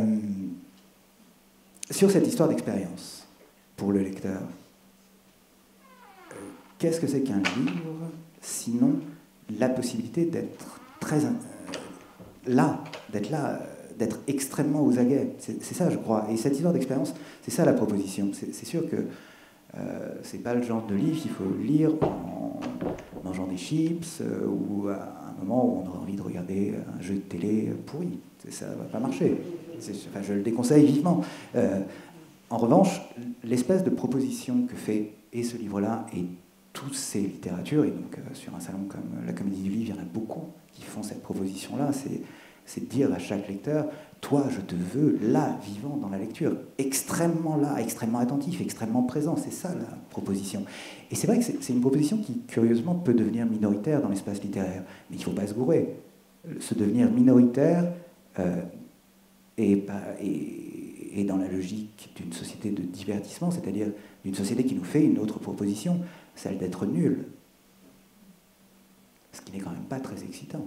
sur cette histoire d'expérience, pour le lecteur, euh, qu'est-ce que c'est qu'un livre, sinon la possibilité d'être très... Euh, là, d'être là... d'être extrêmement aux aguets. C'est ça, je crois. Et cette histoire d'expérience, c'est ça la proposition. C'est sûr que euh, c'est pas le genre de livre qu'il faut lire en mangeant des chips euh, ou à un moment où on aura envie de regarder un jeu de télé pourri. Ça va pas marcher. Enfin, je le déconseille vivement. Euh, en revanche, l'espèce de proposition que fait et ce livre-là et toutes ces littératures, et donc euh, sur un salon comme la Comédie du Livre, il y en a beaucoup qui font cette proposition-là, c'est c'est de dire à chaque lecteur, toi, je te veux là, vivant dans la lecture, extrêmement là, extrêmement attentif, extrêmement présent. C'est ça la proposition. Et c'est vrai que c'est une proposition qui, curieusement, peut devenir minoritaire dans l'espace littéraire. Mais il ne faut pas se gourer. Se devenir minoritaire euh, est, est, est dans la logique d'une société de divertissement, c'est-à-dire d'une société qui nous fait une autre proposition, celle d'être nul. Ce qui n'est quand même pas très excitant.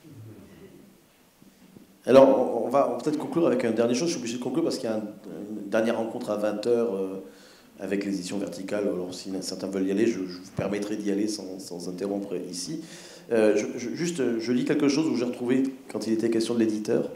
Alors, on va, va peut-être conclure avec une dernière chose. Je suis obligé de conclure parce qu'il y a un, une dernière rencontre à vingt heures euh, avec l'édition verticale. Alors, si certains veulent y aller, je, je vous permettrai d'y aller sans, sans interrompre ici. Euh, je, je, juste, je lis quelque chose où j'ai retrouvé, quand il était question de l'éditeur,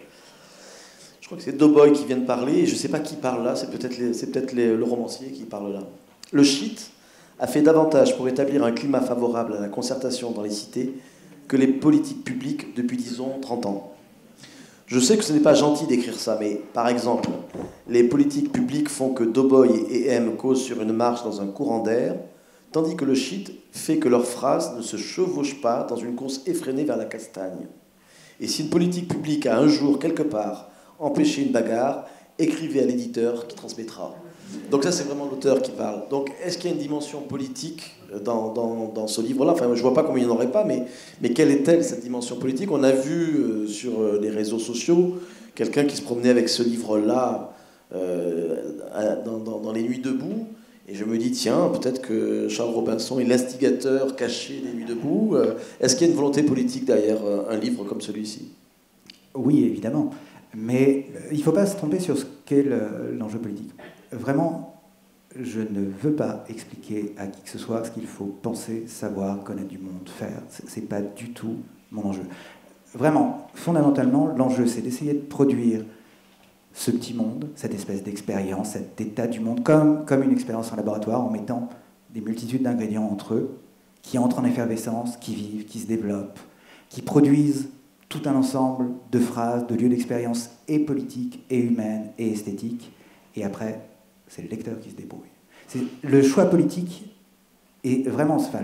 je crois que c'est Doughboy qui vient de parler, et je ne sais pas qui parle là, c'est peut-être peut le romancier qui parle là. Le shit a fait davantage pour établir un climat favorable à la concertation dans les cités que les politiques publiques depuis, disons, trente ans. Je sais que ce n'est pas gentil d'écrire ça, mais par exemple, les politiques publiques font que Doughboy et M causent sur une marche dans un courant d'air, tandis que le shit fait que leurs phrases ne se chevauchent pas dans une course effrénée vers la castagne. Et si une politique publique a un jour, quelque part, empêché une bagarre, écrivez à l'éditeur qui transmettra. Donc ça, c'est vraiment l'auteur qui parle. Donc, est-ce qu'il y a une dimension politique dans, dans, dans ce livre-là? Enfin, je ne vois pas comment il n'y en aurait pas, mais, mais quelle est-elle, cette dimension politique? On a vu euh, sur les réseaux sociaux quelqu'un qui se promenait avec ce livre-là euh, dans, dans, dans les Nuits debout, et je me dis, tiens, peut-être que Charles Robinson est l'instigateur caché des Nuits debout. Euh, est-ce qu'il y a une volonté politique derrière euh, un livre comme celui-ci? Oui, évidemment. Mais il ne faut pas se tromper sur ce qu'est l'enjeu politique. Vraiment, je ne veux pas expliquer à qui que ce soit ce qu'il faut penser, savoir, connaître du monde, faire. Ce n'est pas du tout mon enjeu. Vraiment, fondamentalement, l'enjeu, c'est d'essayer de produire ce petit monde, cette espèce d'expérience, cet état du monde, comme, comme une expérience en laboratoire, en mettant des multitudes d'ingrédients entre eux, qui entrent en effervescence, qui vivent, qui se développent, qui produisent tout un ensemble de phrases, de lieux d'expérience et politiques, et humaines, et esthétiques. Et après, c'est le lecteur qui se débrouille. Le choix politique est vraiment, enfin,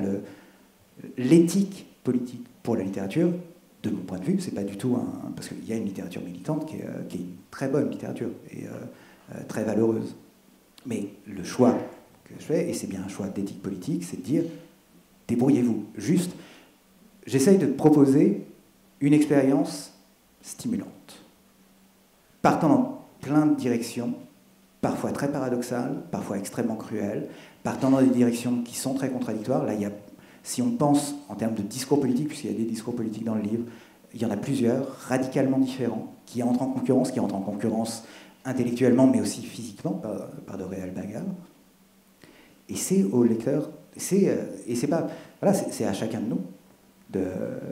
l'éthique politique pour la littérature, de mon point de vue, c'est pas du tout un... Parce qu'il y a une littérature militante qui est, qui est une très bonne littérature et euh, très valeureuse. Mais le choix que je fais, et c'est bien un choix d'éthique politique, c'est de dire, débrouillez-vous. Juste, j'essaye de proposer une expérience stimulante, partant dans plein de directions, parfois très paradoxales, parfois extrêmement cruelles, partant dans des directions qui sont très contradictoires. Là, il y a, si on pense en termes de discours politiques, puisqu'il y a des discours politiques dans le livre, il y en a plusieurs, radicalement différents, qui entrent en concurrence, qui entrent en concurrence intellectuellement, mais aussi physiquement, par, par de réelles bagarres. Et c'est au lecteur, c'est, euh, et c'est pas, voilà, c'est, c'est à chacun de nous de,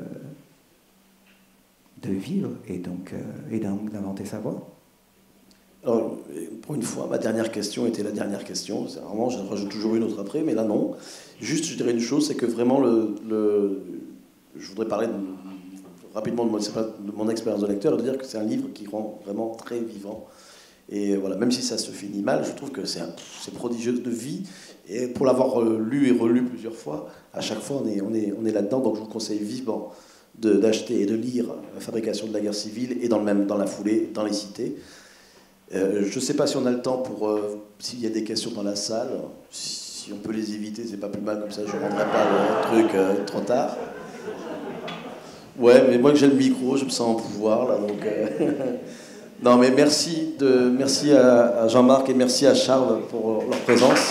de vivre et donc, euh, et donc d'inventer sa voix. Alors, pour une fois, ma dernière question était la dernière question. C'est vraiment, j'en rajoute toujours une autre après, mais là non. Juste, je dirais une chose, c'est que vraiment, le, le, je voudrais parler de, rapidement de mon, c'est pas de mon expérience de lecteur, et de dire que c'est un livre qui rend vraiment très vivant. Et voilà, même si ça se finit mal, je trouve que c'est, un, c'est prodigieux de vie. Et pour l'avoir lu et relu plusieurs fois, à chaque fois, on est, on est, on est là-dedans. Donc, je vous conseille vivement de, d'acheter et de lire La fabrication de la guerre civile, et dans, le même, dans la foulée, Dans les cités. Euh, je ne sais pas si on a le temps pour... Euh, s'il y a des questions dans la salle. Si, si on peut les éviter, c'est pas plus mal, comme ça je ne rendrai pas le truc euh, trop tard. Ouais, mais moi que j'ai le micro, je me sens en pouvoir, là, donc... Euh... non, mais merci, de, merci à, à Jean-Marc et merci à Charles pour leur présence.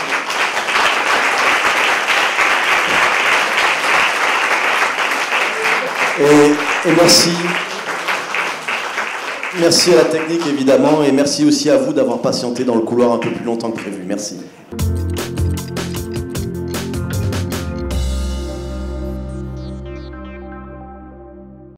Et, et merci... Merci à la technique, évidemment, et merci aussi à vous d'avoir patienté dans le couloir un peu plus longtemps que prévu. Merci.